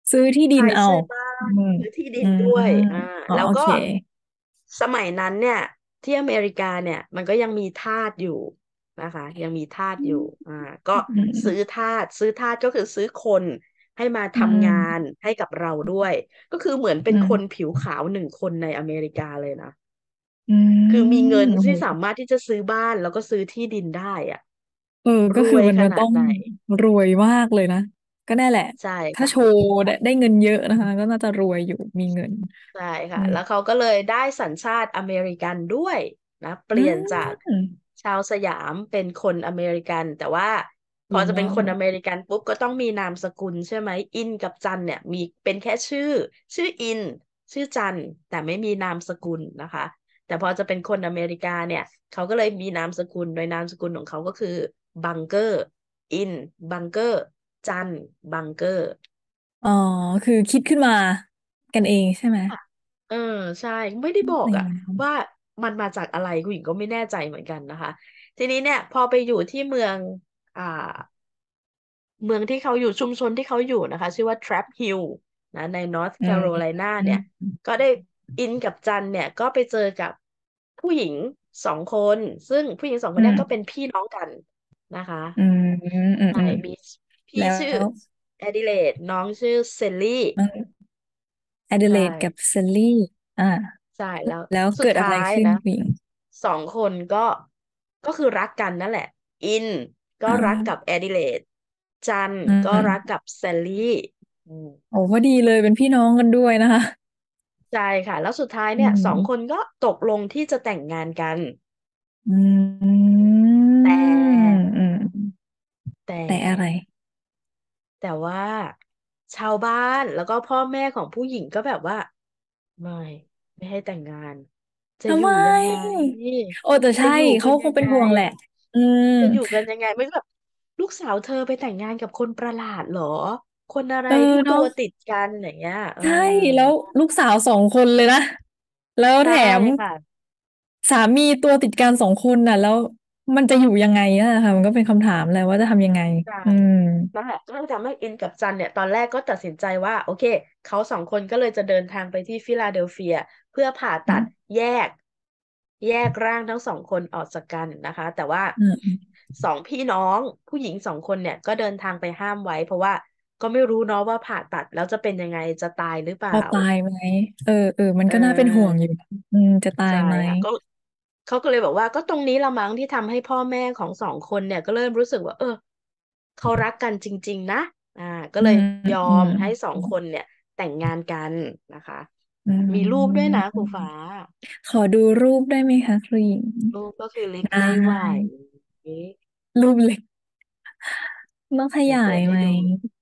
ซื้อที่ดิใช่นเอาซื้อบ้าอืนมซื้อที่ดิอืมนด้วยอ่าแล้วก็อ๋อโอเคสมัยนั้นเนี่ยที่อเมริกาเนี่ยมันก็ยังมีทาสอยู่นะคะยังมีทาสอยู่อ่าก็อืซื้อมทาสซื้อทาสก็คือซื้อคนให้มาอืทำงามนให้กับเราด้วยก็คือเหมือนเป็อืนคนมผิวขาวหนึ่งคนในอเมริกาเลยนะอืคือมีเงิมนโอ้โหที่สามารถที่จะซื้อบ้านแล้วก็ซื้อที่ดินได้อะเออก็คือรวยมันก็ต้องขนาดไหนรวยมากเลยนะก็แน่แหละใช่ถ้าค่ะโชว์ได้ได้เงินเยอะนะคะก็น่าจะรวยอยู่มีเงินใช่อืค่ะมแล้วเขาก็เลยได้สัญชาติอเมริกันด้วยนะเปอืลี่ยนจากมชาวสยามเป็นคนอเมริกันแต่ว่าพอจะเป็นว้าวคนอเมริกันปุ๊บก็ต้องมีนามสกุลใช่ไหมอินกับจันเนี่ยมีเป็นแค่ชื่อชื่ออินชื่อจันแต่ไม่มีนามสกุลนะคะแต่พอจะเป็นคนอเมริกาเนี่ยเขาก็เลยมีนามสกุลโดยนามสกุลของเขาก็คือบังเกอร์อินบังเกอร์จันบังเกอร์อ๋อคือคิดขึ้นมากันเองใช่ไหมเออใช่ไม่ได้บอกอะอะไรว่ามันมาจากอะไรคุณหญิงก็ไม่แน่ใจเหมือนกันนะคะทีนี้เนี่ยพอไปอยู่ที่เมืองอ่าเมืองที่เขาอยู่ชุมชนที่เขาอยู่นะคะชื่อว่า Trap Hill นะใน North อืม Carolina เนี่ยอืมก็ได้อินกับจันเนี่ยก็ไปเจอกับผู้หญิงสองคนซึ่งผู้หญิงสองคนเนี้ก็เป็นอืมพี่น้องกันนะคะอืมอืมใช่อืมมีพี่แล้ชื่อวแอดิเลดน้องชื่อเซลลี่แอดเดใช่เลดกับเซลลี่อ่าใช่แล้วแล้วเกิดอะไรสุดท้ายขึ้นนะคุณหญิงสองคนก็ก็คือรักกันนั่นแหละอินก็อ่รักกับาแอดิเลดจันอืก็รักมกับแซลลี่อืมโอ้พอดีเลยเป็นพี่น้องกันด้วยนะคะใช่ค่ะแล้วสุดท้ายอืเนี่ยสองคนมก็ตกลงที่จะแต่งงานกันอืมแต่อืมแต่แต่อะไรแต่ว่าชาวบ้านแล้วก็พ่อแม่ของผู้หญิงก็แบบว่าไม่ไม่ให้แต่งงานจะอทำไยู่ยังไงมโอ้แต่ใช่จะอยู่กัเขาคงนยังไงเป็นห่วงแหละอืมจะอยู่กันยังไงไม่แบบลูกสาวเธอไปแต่งงานกับคนประหลาดเหรอคนอะไรเออที่ตัเนาะวติดกันอย่างเงี้ยเออใช่แล้วลูกสาวสองคนเลยนะแล้วแถใช่มค่ะสามีตัวติดกันสองคนน่ะแล้วมันจะอยู่ยังไงอะค่ะมันก็เป็นคำถามแหละว่าจะทำยังไงใช่อืมนั่นแหละก็เลยทำให้อินกับจันเนี่ยตอนแรกก็ตัดสินใจว่าโอเคเขาสองคนก็เลยจะเดินทางไปที่ฟิลาเดลเฟียเพื่อผ่าตัดอืมแยกแยกร่างทั้งสองคนออกจากกันนะคะแต่ว่าอืมสองพี่น้องผู้หญิงสองคนเนี่ยก็เดินทางไปห้ามไว้เพราะว่าก็ไม่รู้เนาะว่าผ่าตัดแล้วจะเป็นยังไงจะตายหรือเปล่าเราตายไหมเออเออมันเก็น่าเป็นห่วงอออยู่นะอืมจะตายใช่ไหมค่ะก็เขาก็เลยบอกว่าก็ตรงนี้ละมั้งที่ทำให้พ่อแม่ของสองคนเนี่ยก็เริ่มรู้สึกว่าเออเขารักกันจริงๆนะอ่าก็เลยอืมยออืมมให้สองคนเนี่ยแต่งงานกันนะคะอืมีรูปด้วยนะครูมฟ้าขอดูรูปได้ไหมคะคุณหญิงรูปก็คือเล็กไดไม่ไหว้นี้รูปเล็กต้องขเดี๋ยวยายไหมเปิดให้ดู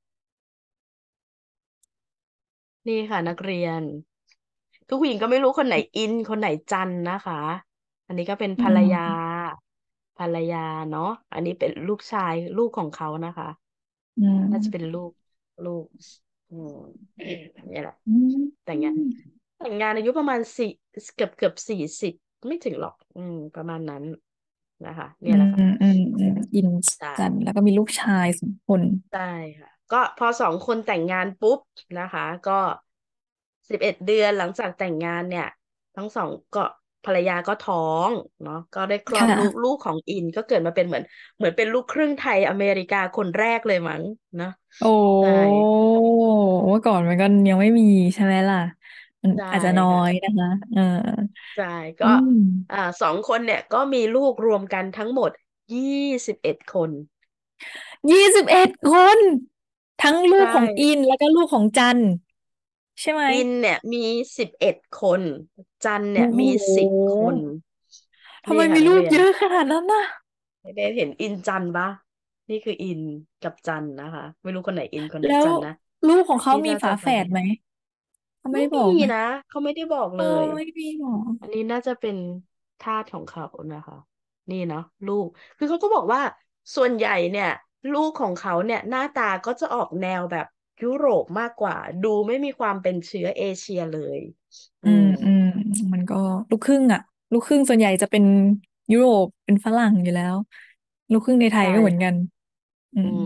นี่ค่ะนักเรียนคือผู้หญิงก็ไม่รู้คนไหนอินคนไหนจันนะคะอันนี้ก็เป็นอืภรรยามภรรยาเนาะอันนี้เป็นลูกชายลูกของเขานะคะอืน่าจะเป็นมลูกลูกอืมเนี่ยแหละอืมแต่งงานแต่งงานอายุประมาณสี่เกือบเกือบสี่สิบไม่ถึงหรอกอืมประมาณนั้นนะคะเนี่อืมยแหละค่ะอืมอืมอินใช่กันแล้วก็มีลูกชายสองคนใช่ค่ะก็พอสองคนแต่งงานปุ๊บนะคะก็สิบเอ็ดเดือนหลังจากแต่งงานเนี่ยทั้งสองก็ภรรยาก็ท้องเนาะก็ได้คลอดลูกค่ะลูกของอินก็เกิดมาเป็นเหมือนเหมือนเป็นลูกครึ่งไทยอเมริกาคนแรกเลยมั้งเนาะโอ้ใช่เมื่อก่อนมันก็ยังไม่มีใช่ไหมล่ะมันใช่อาจจะน้อค่ะยนะคะเออใช่อืก็มอ่าสองคนเนี่ยก็มีลูกรวมกันทั้งหมดยี่สิบเอ็ดคนยี่สิบเอ็ดคนทั้งลูใช่กของอินแล้วก็ลูกของจันใช่ไหมอินเนี่ยมีสิบเอ็ดคนจันเนี่ยโอ้โหมีสิบคนนี่ทำไมมีค่ะนักเรียนลูกเยอะขนาดนั้นน่ะนักเรียนเห็นอินจันปะนี่คืออินกับจันนะคะไม่รู้คนไหนอินคนไหนแล้วจันนะลูกของเขานี่มีฝาน่าจะประแฝดไหมเขาไม่ไม่มีได้บอกนะนะเขาไม่ได้บอกเออเลยไม่มีหรออันนี้น่าจะเป็นทาสของเขานะคะนี่เนาะลูกคือเขาก็บอกว่าส่วนใหญ่เนี่ยลูกของเขาเนี่ยหน้าตาก็จะออกแนวแบบยุโรปมากกว่าดูไม่มีความเป็นเชื้อเอเชียเลยอือืมมอืมมันก็ลูกครึ่งอ่ะลูกครึ่งส่วนใหญ่จะเป็นยุโรปเป็นฝรั่งอยู่แล้วลูกครึ่งในไทใช่ยก็เหมือนกันค่ะอืมอืม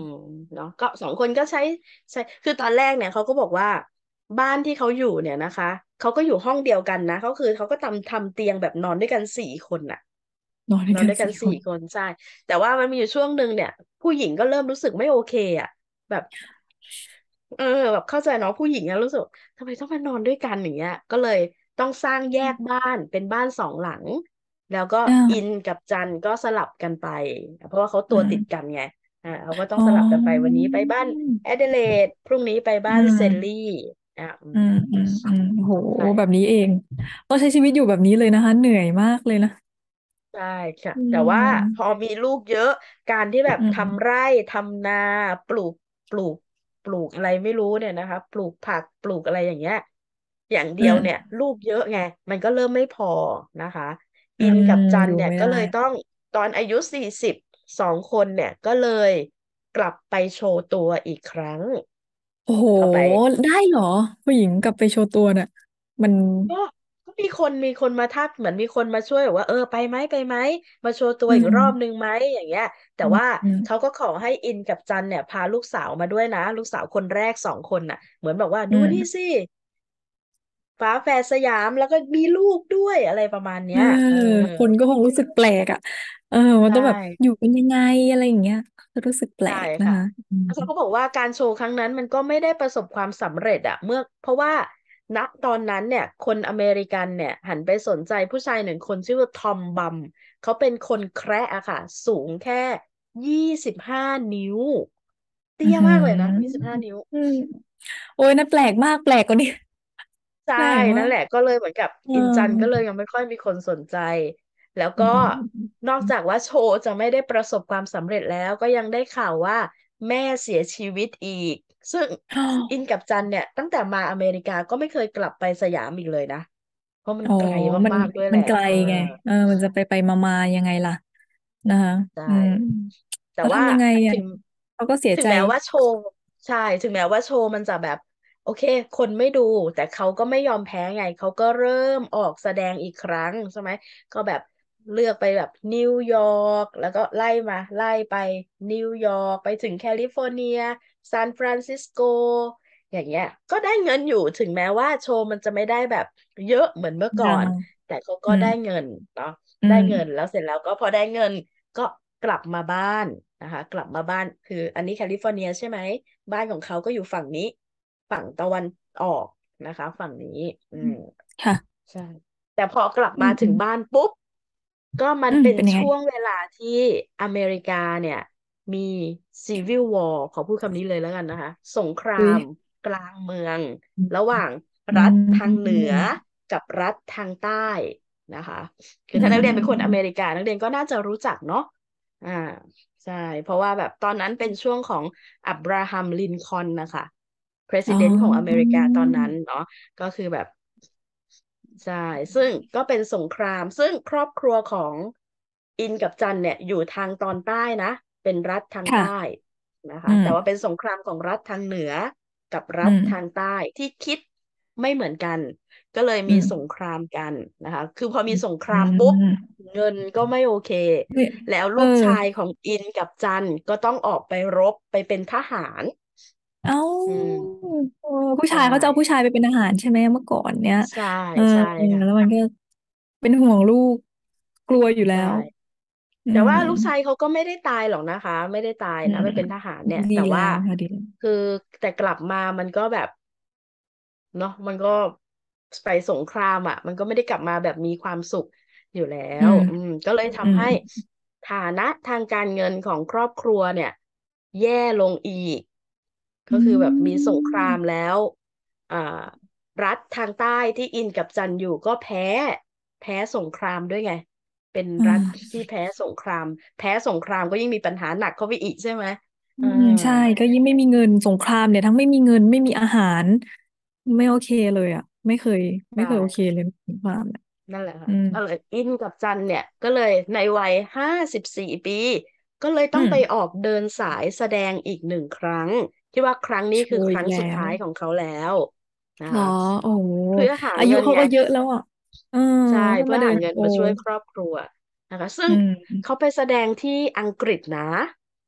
เนาะก็สองคนก็ใช้ใช้คือตอนแรกเนี่ยเขาก็บอกว่าบ้านที่เขาอยู่เนี่ยนะคะเขาก็อยู่ห้องเดียวกันนะเขาคือเขาก็ทำทำเตียงแบบนอนด้วยกันสี่คนน่ะนอนด้วยกันนอนด้วยกันสี่คนสี่คนใช่แต่ว่ามันมีอยู่ช่วงหนึ่งเนี่ยผู้หญิงก็เริ่มรู้สึกไม่โอเคอ่ะแบบเออแบบเข้าใจเนาะผู้หญิงอะรู้สึกทำไมต้องมานอนด้วยกันอย่างเงี้ยก็เลยต้องสร้างแยกบ้านเป็นบ้านสองหลังแล้วก็อ่อินากับจันก็สลับกันไปเพราะว่าเขาตัอืวติดกัมนไง อ่าเขาก็ต้องอ๋สลับกันไปอวันนี้ไปบ้านแอดเดเลดพรุ่งนี้ไปอืบ้านเซนลี่มอ่าอืมอืมอืมอืมโหใช่แบบนี้เองต้องใช้ชีวิตอยู่แบบนี้เลยนะคะเหนื่อยมากเลยนะใช่ค่ะอืแต่ว่าพอมมีลูกเยอะการที่แบบอืทำไร่มทำนาปลูกปลูกปลูกอะไรไม่รู้เนี่ยนะคะปลูกผักปลูกอะไรอย่างเงี้ยอย่างเดีอืยวเนี่ยมลูกเยอะไงมันก็เริ่มไม่พอนะคะอือินกับมจันเนี่ยก็อยู่ไม่ได้เลยต้องตอนอายุสี่สิบสองคนเนี่ยก็เลยกลับไปโชว์ตัวอีกครั้งโอ้โหก็ไปได้เหรอผู้หญิงกลับไปโชว์ตัวเนี่ยมันก็ก็มีคนมีคนมาทักเหมือนมีคนมาช่วยบอกว่าเออไปไหมไปไหมมาโชว์ตัวอือีกรอบนึมงไหมอย่างเงี้ยแต่อืมว่าอืมเขาก็ขอให้อินกับจันเนี่ยพาลูกสาวมาด้วยนะลูกสาวคนแรกสองคนน่ะเหมือนบอกว่าอืมดูนี่สิฟ้าแฝดสยามแล้วก็มีลูกด้วยอะไรประมาณเออเนี้ยเออคนก็คงรู้สึกแปลกอ่ะเออมันใช่ต้องแบบอยู่เป็นยังไงอะไรอย่างเงี้ยก็รู้สึกแปลใช่ค่ะกนะคะอืมแล้วเขาก็บอกว่าการโชว์ครั้งนั้นมันก็ไม่ได้ประสบความสำเร็จอะเมื่อเพราะว่าณตอนนั้นเนี่ยคนอเมริกันเนี่ยหันไปสนใจผู้ชายหนึ่งคนชื่อว่าทอมบัมเขาเป็นคนแคระอะค่ะสูงแค่ยี่สิบห้านิ้วอืเตี้ยมากเลยนะยี่มสิบห้านิ้วอืมโอ้ยนั่นแปลกมากแปลกกว่านี้ใช่แปลกมากนั่นแหละก็เลยเหมือนกับเอินจันก็เลยออยังไม่ค่อยมีคนสนใจแล้วอืก็มนอกจากว่าโชว์จะไม่ได้ประสบความสำเร็จแล้วก็ยังได้ข่าวว่าแม่เสียชีวิตอีกซึ่งอินกับจันเนี่ยตั้งแต่มาอเมริกาก็ไม่เคยกลับไปสยามอีกเลยนะเพราะมันอ๋อไกลมันมากๆด้วยแหละมันไกลเออไงเออมันจะไปไปมามายังไงล่ะนะคะใช่อืมแต่ว่าเขาทำยังไงอ่ะถึงเขาก็เสียใจถึงแม้ว่าโชว์ใช่ถึงแม้ว่าโชว์มันจะแบบโอเคคนไม่ดูแต่เขาก็ไม่ยอมแพ้ไงเขาก็เริ่มออกแสดงอีกครั้งใช่ไหมก็แบบเลือกไปแบบนิวยอร์กแล้วก็ไล่มาไล่ไปนิวยอร์กไปถึงแคลิฟอร์เนียซานฟรานซิสโกอย่างเงี้ยก็ได้เงินอยู่ถึงแม้ว่าโชว์มันจะไม่ได้แบบเยอะเหมือนเมื่อก่อนอ่าแต่เขาก็อืมได้เงินเนาะอืมได้เงินแล้วเสร็จแล้วก็พอได้เงินก็กลับมาบ้าน นะคะกลับมาบ้านคืออันนี้แคลิฟอร์เนียใช่ไหมบ้านของเขาก็อยู่ฝั่งนี้ฝั่งตะวันออกนะคะฝั่งนี้อืมค่ะใช่แต่พอกลับอืมาถึงบ้ามนปุ๊บก็มันอืมเป็นเป็นยังไงช่วงเวลาที่อเมริกาเนี่ยมี Civil War ขอพูดคำนี้เลยแล้วกันนะคะสงคราอุ้ยมกลางเมืองระหว่างอืรัฐทางเหนือมกับรัฐทางใต้นะคะคืออืถ้านักเรียนเป็นคนอเมริมกานักเรียนก็น่าจะรู้จักเนาะอ่า ใช่เพราะว่าแบบตอนนั้นเป็นช่วงของอับราฮัมลินคอล์นนะคะอ๋ president ของอเมริอกาตอนนั้นเนาะก็คือแบบใช่ซึ่งก็เป็นสงครามซึ่งครอบครัวของอินกับจันเนี่ยอยู่ทางตอนใต้นะเป็นรัฐทางใต้ค่ะนะคะอืมแต่ว่าเป็นสงครามของรัฐทางเหนือกับรัฐอืมทางใต้ที่คิดไม่เหมือนกันก็เลยอืมมีสงครามกันนะคะคือพอมีสงคอืรามปุ๊บมเงินก็ไม่โอเคเนี่ยแล้วเออลูกชายของอินกับจันก็ต้องออกไปรบไปเป็นทหารเอ้าอืมเออผู้ใช่ชายเขาจะเอาผู้ชายไปเป็นอาหารใช่ไหมเมื่อก่อนเนี้ยใช่เออใช่ค่ะแล้วมันก็เป็นห่วงลูกกลัวอยู่แล้ใช่วอืแต่มว่าลูกชายเขาก็ไม่ได้ตายหรอกนะคะไม่ได้ตายอืมนะไปเป็นทหารเนี่ยดีแล้แต่ว่าวค่ะดีแล้วคือแต่กลับมามันก็แบบเนาะมันก็ไปสงครามอ่ะมันก็ไม่ได้กลับมาแบบมีความสุขอยู่แล้อืมวอืมก็เลยอืทำมให้ฐานะทางการเงินของครอบครัวเนี่ยแย่ลงอีก ก็อืคือแบบมีสงครามมแล้วอ่ารัฐทางใต้ที่อินกับจันอยู่ก็แพ้แพ้สงครามด้วยไงเป็นอืรัฐมที่แพ้สงครามแพ้สงครามก็ยิ่งมีปัญหาหนักเข้าไปอีกใช่ไหมอือ่ามใช่ก็ยิ่งไม่มีเงินสงครามเนี่ยทั้งไม่มีเงินไม่มีอาหารไม่โอเคเลยอ่ะไม่เคยไม่ใช่เคยโอเคเลยสงครามเนี่ยนั่นแหละอืค่ะมก็เลยอินกับจันเนี่ยก็เลยในวัยห้าสิบสี่ปีก็เลยต้อืมองไปออกเดินสายแสดงอีกหนึ่งครั้งที่ว่าครั้งนี้โชคือครั้งสุดว์อีกแล้วท้ายของเขาแล้วนะเหรอคะโอ้โหเพื่อหาอายุเงินไงเขาก็เยอะแล้วอ่ะเออใช่ก็เพื่อหาเงินมาเดินโชว์มาช่วยครอบครัวนะคะซึ่อืงมเขาไปแสดงที่อังกฤษนะ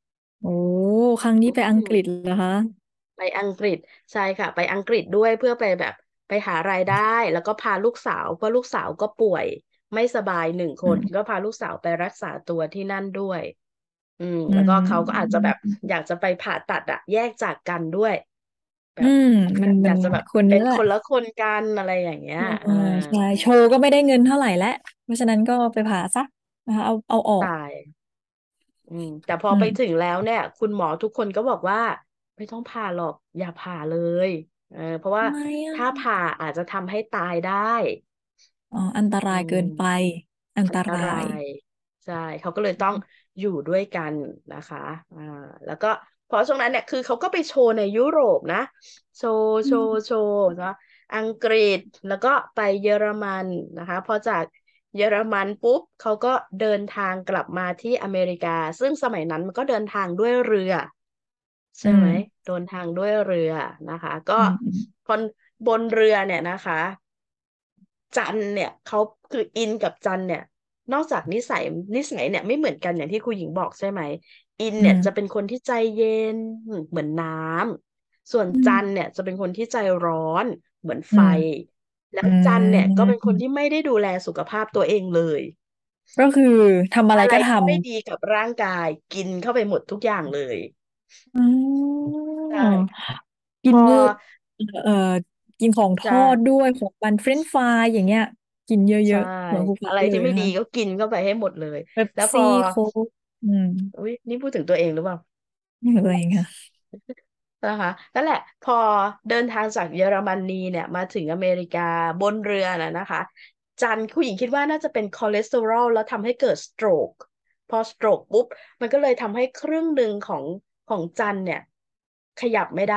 โอ้ครั้งนี้ไปอังอืมกฤษเหรอคะไปอังกฤษใช่ค่ะไปอังกฤษด้วยเพื่อไปแบบไปหารายได้แล้วก็พาลูกสาวเพราะลูกสาวก็ป่วยไม่สบายหนึ่งคนก็อืมพาลูกสาวไปรักษาตัวที่นั่นด้วยอืมอืแล้วก็เขาก็อาจจะแบบมอยากจะไปผ่าตัดอะแยกจากกันด้วยแบอืบมมันมันอยากจะแบบคนนี้แหละเป็นคนละคนกันอะไรอย่างเงี้ยเอออ่าใช่โชว์ก็ไม่ได้เงินเท่าไหร่แล้วเพราะฉะนั้นก็ไปผ่าซะนะคะเอาเอาออกตาย อืมแต่พออืมไปถึงแล้วเนี่ยคุณหมอทุกคนก็บอกว่าไม่ต้องผ่าหรอกอย่าผ่าเลยเออเพราะว่าทำไมอ่ะถ้าผ่าอาจจะทำให้ตายได้อ๋ออันตอืรายเกินไปมอันตอันตรารายยใช่เขาก็เลยต้องอยู่ด้วยกันนะคะอ่าแล้วก็พอช่วงนั้นเนี่ยคือเขาก็ไปโชว์ในยุโรปนะโชว์โชว์อืมโชว์เนาะอังกฤษแล้วก็ไปเยอรมันนะคะพอจากเยอรมันปุ๊บเขาก็เดินทางกลับมาที่อเมริกาซึ่งสมัยนั้นมันก็เดินทางด้วยเรืออืใช่ไหมมเดินทางด้วยเรือนะคะก็อืมอืมบนบนเรือเนี่ยนะคะ จันเนี่ยเขาคืออินกับจันเนี่ยนอกจากนิสัยนิสัยเนี่ยไม่เหมือนกันอย่างที่ครูหญิงบอกใช่ไหมอินเนี่ยจะเป็นคนที่ใจเย็นเหมือนน้ำส่วนอืมจันเนี่ยจะเป็นคนที่ใจร้อนเหมือนไฟอืมแล้วอืจันเนี่ยก็เป็นคนที่มไม่ได้ดูแลสุขภาพตัวเองเลยก็คือทำอะไรอะไรก็ทที่ไม่ดีกับร่างกายกินเข้าไปหมดทุกอย่างเลยำอืใช่มกิพอนเอ่อกินของทใช่อดด้วยของมันเฟรนช์ฟรายอย่างเงี้ยกินเยใช่อะๆเหมือนคุณฟ้าอะไรที่ไม่ดีเลยนะคะก็กินเข้าไปให้หมดเลยเป๊ปแล้วพอซี่โค้กอืมอุ้ยนี่พูดถึงตัวเองหรือเปล่าอะไรอย่างเงี้ยนะคะนั่นแหละพอเดินทางจากเยอรมนีเนี่ยมาถึงอเมริกาบนเรือน่ะนะคะจันผู้หญิงคิดว่าน่าจะเป็นคอเลสเตอรอลแล้วทำให้เกิดสโตรกพอสโตรกปุ๊บมันก็เลยทำให้ครึ่งหนึ่งของของจันเนี่ยขยับไม่ได้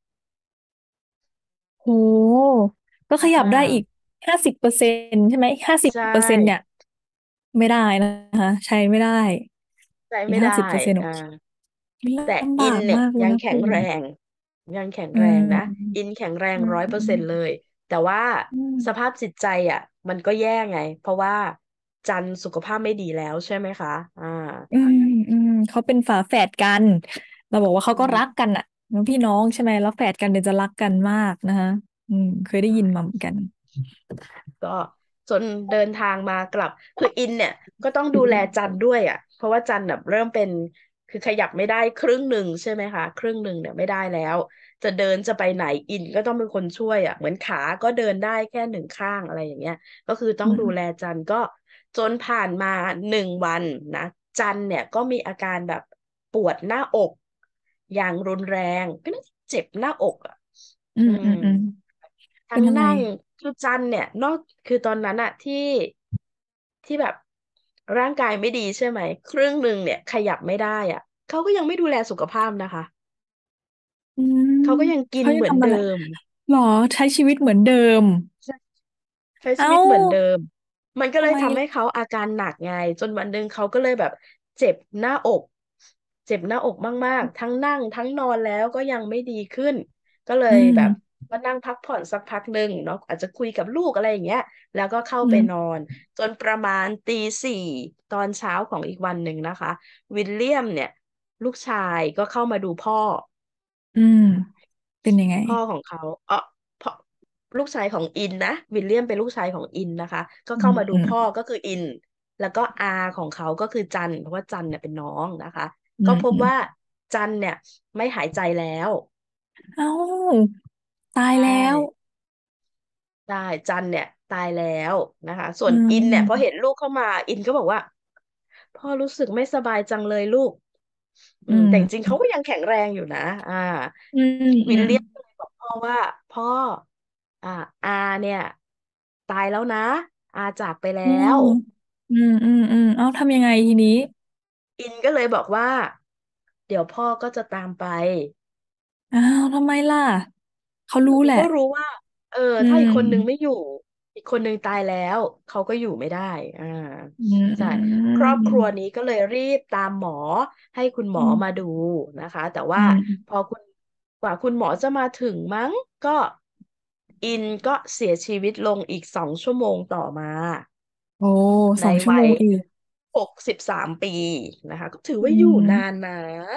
โหก็ขอ่ยับได้อีกาห้าสิบเปอร์เซ็นต์ใช่ไหมห้าสิบใช่เปอร์เซ็นต์เนี่ยไม่ได้นะคะใช้ไม่ได้ใช่ไม่ได้อีกห้าสิบเปอร์เซ็นต์อ่า แต่ลำอินเนี่ยบากมากเลยยังนะคุณแข็งแรงยังแข็งอืแรงนะอินมแข็งแรงอืร้อยเปอร์เซ็นต์เลมยแต่ว่าอืมสภาพจิตใจอ่ะมันก็แย่ไงเพราะว่าจันสุขภาพไม่ดีแล้วใช่ไหมคะอ่าอืมอืมเขาเป็นฝาแฝดกันเราบอกว่าเขาก็อืมรักกันอ่ะน้องพี่น้องใช่ไหมแล้วแฝดกันเนี่ยจะรักกันมากนะคะอืมเคยได้ยินมาเหมือนกันก็จนเดินทางมากลับคืออินเนี่ยก็ต้องดูแลจันด้วยอ่ะเพราะว่าจันแบบเริ่มเป็นคือขยับไม่ได้ครึ่งหนึ่งใช่ไหมคะครึ่งหนึ่งเนี่ยไม่ได้แล้วจะเดินจะไปไหนอินก็ต้องเป็นคนช่วยอ่ะเหมือนขาก็เดินได้แค่หนึ่งข้างอะไรอย่างเงี้ย ก็คือต้ออืมงดูแลจันก็จนผ่านมาหนึ่งวันนะจันเนี่ยก็มีอาการแบบปวดหน้าอกอย่างรุนแรงก็น่าจะเจ็บหน้าอกอ่ะอือืมมอืมอืมเป็นยังไงทั้งนั่งคือจันเนี่ยนอกคือตอนนั้นอะที่ที่แบบร่างกายไม่ดีใช่ไหมครึ่งหนึ่งเนี่ยขยับไม่ได้อ่ะเขาก็ยังไม่ดูแลสุขภาพนะคะอืมเขาก็ยังกินเขายังทำอะไรเหมือนเดิมหรอใช้ชีวิตเหมือนเดิมใช้ชีเอ้าวิตเหมือนเดิม มันก็เลทำไมยทำให้เขาอาการหนักไงจนวันหนึ่งเขาก็เลยแบบเจ็บหน้าอก เจ็บหน้าอกมากๆทั้งนั่งทั้งนอนแล้วก็ยังไม่ดีขึ้น ก็เลอืยแบบมมานั่งพักผ่อนสักพักหนึ่งเนาะอาจจะคุยกับลูกอะไรอย่างเงี้ยแล้วก็เข้าอืมไปนอนจนประมาณตีสี่ตอนเช้าของอีกวันหนึ่งนะคะวิลเลียมเนี่ยลูกชายก็เข้ามาดูพ่ออืมเป็นยังไงพ่อของเขาเออพ่อลูกชายของอินนะวิลเลียมเป็นลูกชายของอินนะคะก็อืเข้ามอืมมาดูพ่อก็คืออินแล้วก็อาของเขาก็คือจันเพราะว่าจันเนี่ยเป็นน้องนะคะอืมอืมก็พบว่าจันเนี่ยไม่หายใจแล้วเอ้าตายใช่แล้วใช่จันเนี่ยตายแล้วนะคะส่วอืนอินเนี่ยพอเห็มนลูกเข้ามาอินก็บอกว่าพ่อรู้สึกไม่สบายจังเลยลูกอือืมแต่จริงๆเขามก็ยังแข็งแรงอยู่นะอ่าอืมอืมวิลเลียมก็เลยบอกพ่อว่าพ่อ อ่าอาเนี่ยตายแล้วนะอาจากไปแล้อืมวอืมอืมอืมเอาทำยังไงทีนี้อินก็เลยบอกว่าเดี๋ยวพ่อก็จะตามไปอ้าวทำไมล่ะเขารู้แหละคือก็รู้ว่าเอออืถ้าอีกคนนึงไม่มอยู่อีกคนนึงตายแล้วเขาก็อยู่ไม่ได้อ่าอืมอืใช่ครอบครัวมนี้ก็เลยรีบตามหมอให้คุณหมอือมามดูนะคะแต่อืว่าพมอคุณกว่าคุณหมอจะมาถึงมั้งก็อินก็เสียชีวิตลงอีกสองชั่วโมงต่อมาโอ้ในสองชั่ววัยโมงอีกหกสิบสามปีนะคะก็ถืออืว่าอยู่นานมนะ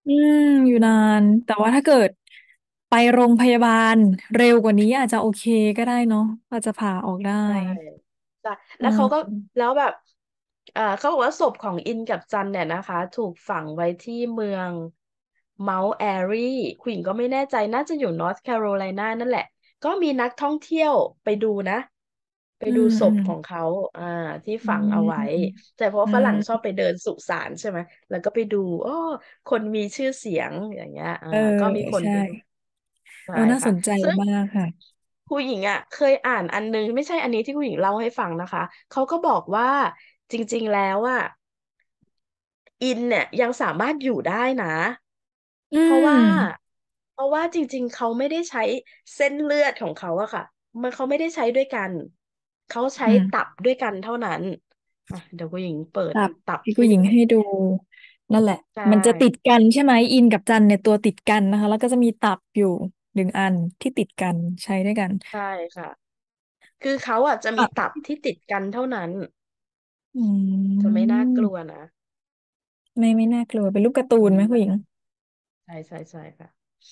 อืมอยู่นานแต่ว่าถ้าเกิดไปโรงพยาบาลเร็วกว่านี้อาจจะโอเคก็ได้เนาะอาจจะผ่าออกได้ใช่ใช่อืแล้วเขาก็มแล้วแบบเอ่อเขาบอกว่าศพของอินกับจันเนี่ยนะคะถูกฝังไว้ที่เมืองเมาท์แอรีคุณหญิงก็ไม่แน่ใจน่าจะอยู่นอร์ทแคโรไลนานั่นแหละก็มีนักท่องเที่ยวไปดูนะไปอืดูศมอืมพของเขาอ่าที่อืฝังเอาไว้มแต่เพราะอืว่าฝรั่งชอบมไปเดินสุสานใช่ไหมแล้วก็ไปดูอ๋อคนมีชื่อเสียงอย่างเงี้ยอ่าเออก็มีคนใช่ไปดูใช่เออน่าสค่ะนใจซึ่งมากค่ะครูหญิงอ่ะเคยอ่านอันนึงไม่ใช่อันนี้ที่ครูหญิงเล่าให้ฟังนะคะเขาก็บอกว่าจริงๆแล้วอ่ะอินเนี่ยยังสามารถอยู่ได้นะอืเพราะว่ามเพราะว่าจริงๆเขาไม่ได้ใช้เส้นเลือดของเขาอะค่ะมันเขาไม่ได้ใช้ด้วยกันเขาใช้อืมตับด้วยกันเท่านั้นอ่ะเดี๋ยวครูหญิงเปิดตับตับที่ผู้หญิให้ดูงให้ดูนั่นแหละใช่มันจะติดกันใช่ไหมอินกับจันเนี่ยตัวติดกันนะคะแล้วก็จะมีตับอยู่หนึ่งอันที่ติดกันใช้ด้วยกันใช่ค่ะคือเขาอ่ะจะมีตับตับที่ติดกันเท่านั้นอืจะไม่น่ากลัวมนะไม่ไม่น่ากลัวเป็นรูปการ์ตูอืนไหมผู้หญิงมใช่ใช่ใช่ค่ะ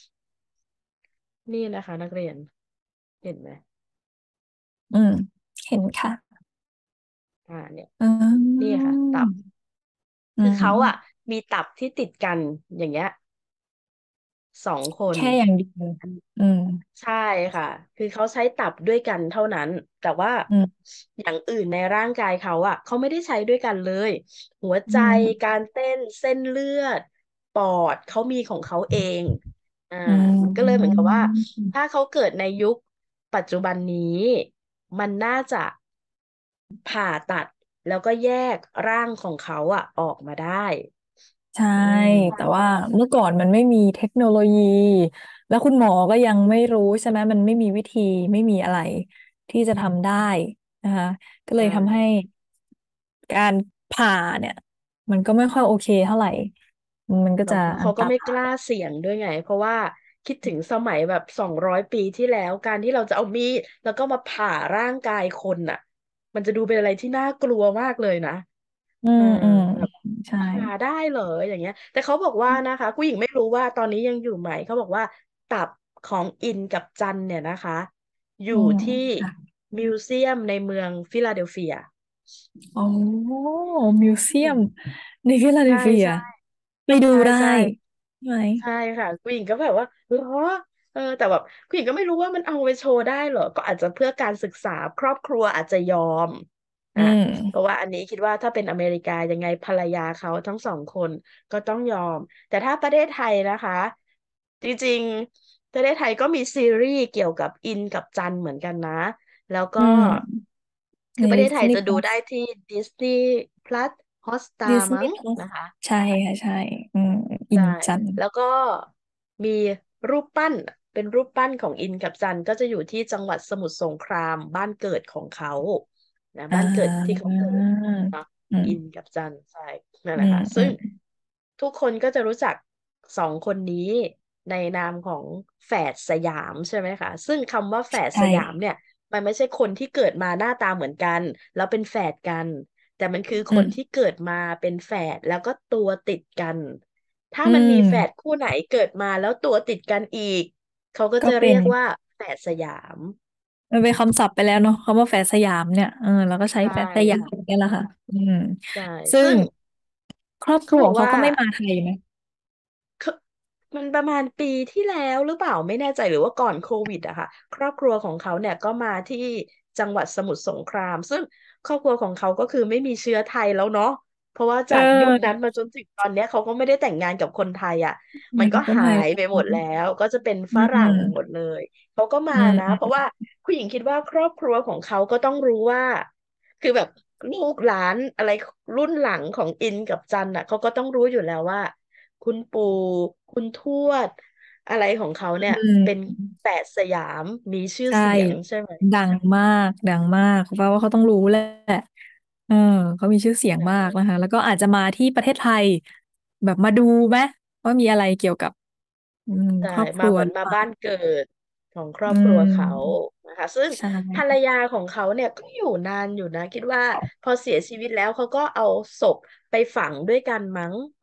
นี่นะคะนักเรียนเห็นไหมอืมเห็นค่ะอ่าเนี่ยอืนี่ค่ะตับมอืคือเขาอ่ะมมีตับที่ติดกันอย่างเงี้ยสองคนแค่อย่างเดียวอันอืมใช่ค่ะคือเขาใช้ตับด้วยกันเท่านั้นแต่ว่าอืมอย่างอื่นในร่างกายเขาอ่ะเขาไม่ได้ใช้ด้วยกันเลยหัวอืใจกามรเต้นเส้นเลือดปอดเขามีของเขาเองอ่าอืมันก็เลยเหมือนกับว่ามถ้าเขาเกิดในยุคปัจจุบันนี้มันน่าจะ ผ่าตัดแล้วก็แยกร่างของเขาอะออกมาได้ใช่อืแต่มว่าเมื่อก่อนมันไม่มีเทคโนโลยีแล้วคุณหมอก็ยังไม่รู้ใช่ไหมมันไม่มีวิธีไม่มีอะไรที่จะทำได้นะคะก็เลยใช่ทำให้การผ่าเนี่ยมันก็ไม่ค่อยโอเคเท่าไหร่มันก็จะเนาะแล้วอันตเขาก็ไม่กรายล้าเสี่ยงด้วยไงเพราะว่าคิดถึงสมัยแบบสองร้อยปีที่แล้วการที่เราจะเอามีดแล้วก็มาผ่าร่างกายคนน่ะมันจะดูเป็นอะไรที่น่ากลัวมากเลยนะอืเออมอืมแบบใช่ผ่าได้เหรออย่างเงี้ยแต่เขาบอกว่านะคะผู้หญิงไม่รู้ว่าตอนนี้ยังอยู่ไหมเขาบอกว่าตับของอินกับจันเนี่ยนะคะอยู่อืมที่ค่ะมิวเซียมในเมืองฟิลาเดลเฟียอ๋อมิวเซียมในฟิลาเดใช่ลเฟียใช่ไปดูได้ใช่ใช่ใช่ไหมใช่ค่ะผู้หญิงก็แบบว่าเหรอเออแต่แบบผู้หญิงก็ไม่รู้ว่ามันเอาไปโชว์ได้เหรอก็อาจจะเพื่อการศึกษาครอบครัวอาจจะยอมอือ่ะเพราะมว่าอันนี้คิดว่าถ้าเป็นอเมริกายังไงภรรยาเขาทั้งสองคนก็ต้องยอมแต่ถ้าประเทศไทยนะคะจริงๆประเทศไทยก็มีซีรีส์เกี่ยวกับอินกับจันเหมือนกันนะแล้วก็อืมในคือประเทดิสศไทยจะดูนีย์พลัสได้ที่ Disney Plus ดิ Hotstar สนีมั้งย์พลัสนะคะใช่ค่ะใช่อืมอิใช่นจันทร์แล้วก็มีรูปปั้นเป็นรูปปั้นของอินกับจันก็จะอยู่ที่จังหวัดสมุทรสงครามบ้านเกิดของเขานะอ่บ้านเกิดที่าเขาเกิดเนาะอืมอินกับจันใช่นั่นแหอืละมอืมค่ะซึ่งทุกคนก็จะรู้จักสองคนนี้ในนามของแฝดสยามใช่ไหมคะซึ่งคำว่าแฝดสใช่ยามเนี่ยมันไม่ใช่คนที่เกิดมาหน้าตาเหมือนกันแล้วเป็นแฝดกันแต่มันคือคอืมนที่เกิดมาเป็นแฝดแล้วก็ตัวติดกัน ถ้าอืมันมีแฝดมคู่ไหนเกิดมาแล้วตัวติดกันอีก เขาก็จะก็เป็นเรียกว่าแฝดสยามมันเป็นคำศัพท์ไปแล้วเนาะคำว่าแฝดสยามเนี่ยเออเราก็ใช้ใชแฝดสยาม่เนี่ยแหละค่ะอืมใช่ซึ่งซึ่งครอบครัวของเขาเขาบอกว่าก็ไม่มาไทยนะคือมันประมาณปีที่แล้วหรือเปล่าไม่แน่ใจหรือว่าก่อนโควิดอะค่ะครอบครัวของเขาเนี่ยก็มาที่จังหวัดสมุทรสงครามซึ่งครอบครัวของเขาก็คือไม่มีเชื้อไทยแล้วเนาะเพราะว่าเจากยุคนั้นออมาจนถึงตอนเนี้ยเขาก็ไม่ได้แต่งงานกับคนไทยอะมันก็เหมือนคนหายไทยเลยไปหมดแล้วก็จะเป็นอืฝรั่งหมดมเลยเขาก็มาอืนะเพราะมว่าผู้หญิงคิดว่าครอบครัวของเขาก็ต้องรู้ว่าคือแบบลูกหลานอะไรรุ่นหลังของอินกับจันอะเขาก็ต้องรู้อยู่แล้วว่า คุณปู่คุณทวดอะไรของเขาเนี่ยอืเป็นมแปดสยามมีชื่อใช่เสียงใช่ไหมดังมากดังมากเพราะว่าเขาต้องรู้แหละเออเขามีชื่อเสียงใช่มากนะคะแล้วก็อาจจะมาที่ประเทศไทยแบบมาดูไหมว่ามีอะไรเกี่ยวกับอืมใช่ครอบคมาเหมือนรัวหรือเปล่ามาบ้านเกิดของครออืบครัวเขามนะคะซึ่งใชภรร่ยาของเขาเนี่ยก็อยู่นานอยู่นะคิดว่าพอเสียชีวิตแล้วเขาก็เอาศพไปฝังด้วยกันมั้ง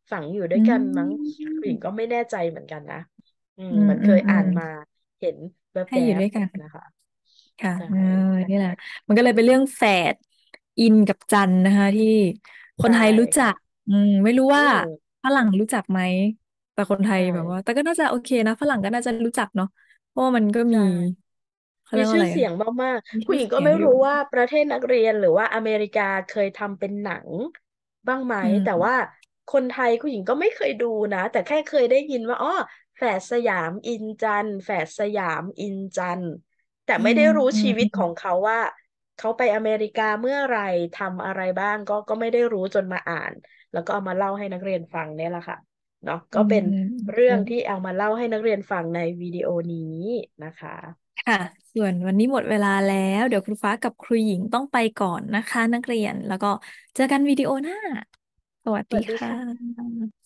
ฝังอยู่ด้วอืยกันมั้งผู้หญิงมก็ไม่แน่ใจเหมือนกันนะอืมอืมเหมันเคยอืมอืมอ่านมาเห็นแให้วบอยู่ด้วยกันๆนะคะค่ะใช่เออนี่แหละมันก็เลยเป็นเรื่องแฝดอินกับจันนะคะที่คนใช่ไทยรู้จัค่ะกอืมไม่รู้อืว่ามฝรั่งรู้จักไหมแต่คนไทใช่ยแบบว่าแต่ก็น่าจะโอเคนะฝรั่งก็น่าจะรู้จักเนาะเพราะว่ามันก็มีใช่เขาเรียกว่าอะไรอะมีชื่อเสียงมากมีชื่อๆคุณหญิงก็เสียงอยู่ไม่รู้ว่าประเทศนักเรียนหรือว่าอเมริกาเคยทำเป็นหนังบ้างไหมอืมแต่ว่าคนไทยคุณหญิงก็ไม่เคยดูนะแต่แค่เคยได้ยินว่าอ๋อแฝดสยามอินจันทร์แฝดสยามอินจันทร์แต่อืมไม่ได้รู้อืมชีวิอืมตของเขาว่าเขาไปอเมริกาเมื่อไหร่ทำอะไรบ้างก็ก็ไม่ได้รู้จนมาอ่านแล้วก็เอามาเล่าให้นักเรียนฟังเนี่ยแหละค่ะเนาะอืก็เป็นเรื่มองที่เอามาเล่าให้นักเรียนฟังในวิดีโอนี้นะคะค่ะส่วนวันนี้หมดเวลาแล้วเดี๋ยวครูฟ้ากับครูหญิงต้องไปก่อนนะคะนักเรียนแล้วก็เจอกันวิดีโอหน้าสวัสดีค่สวัสดีค่ะะ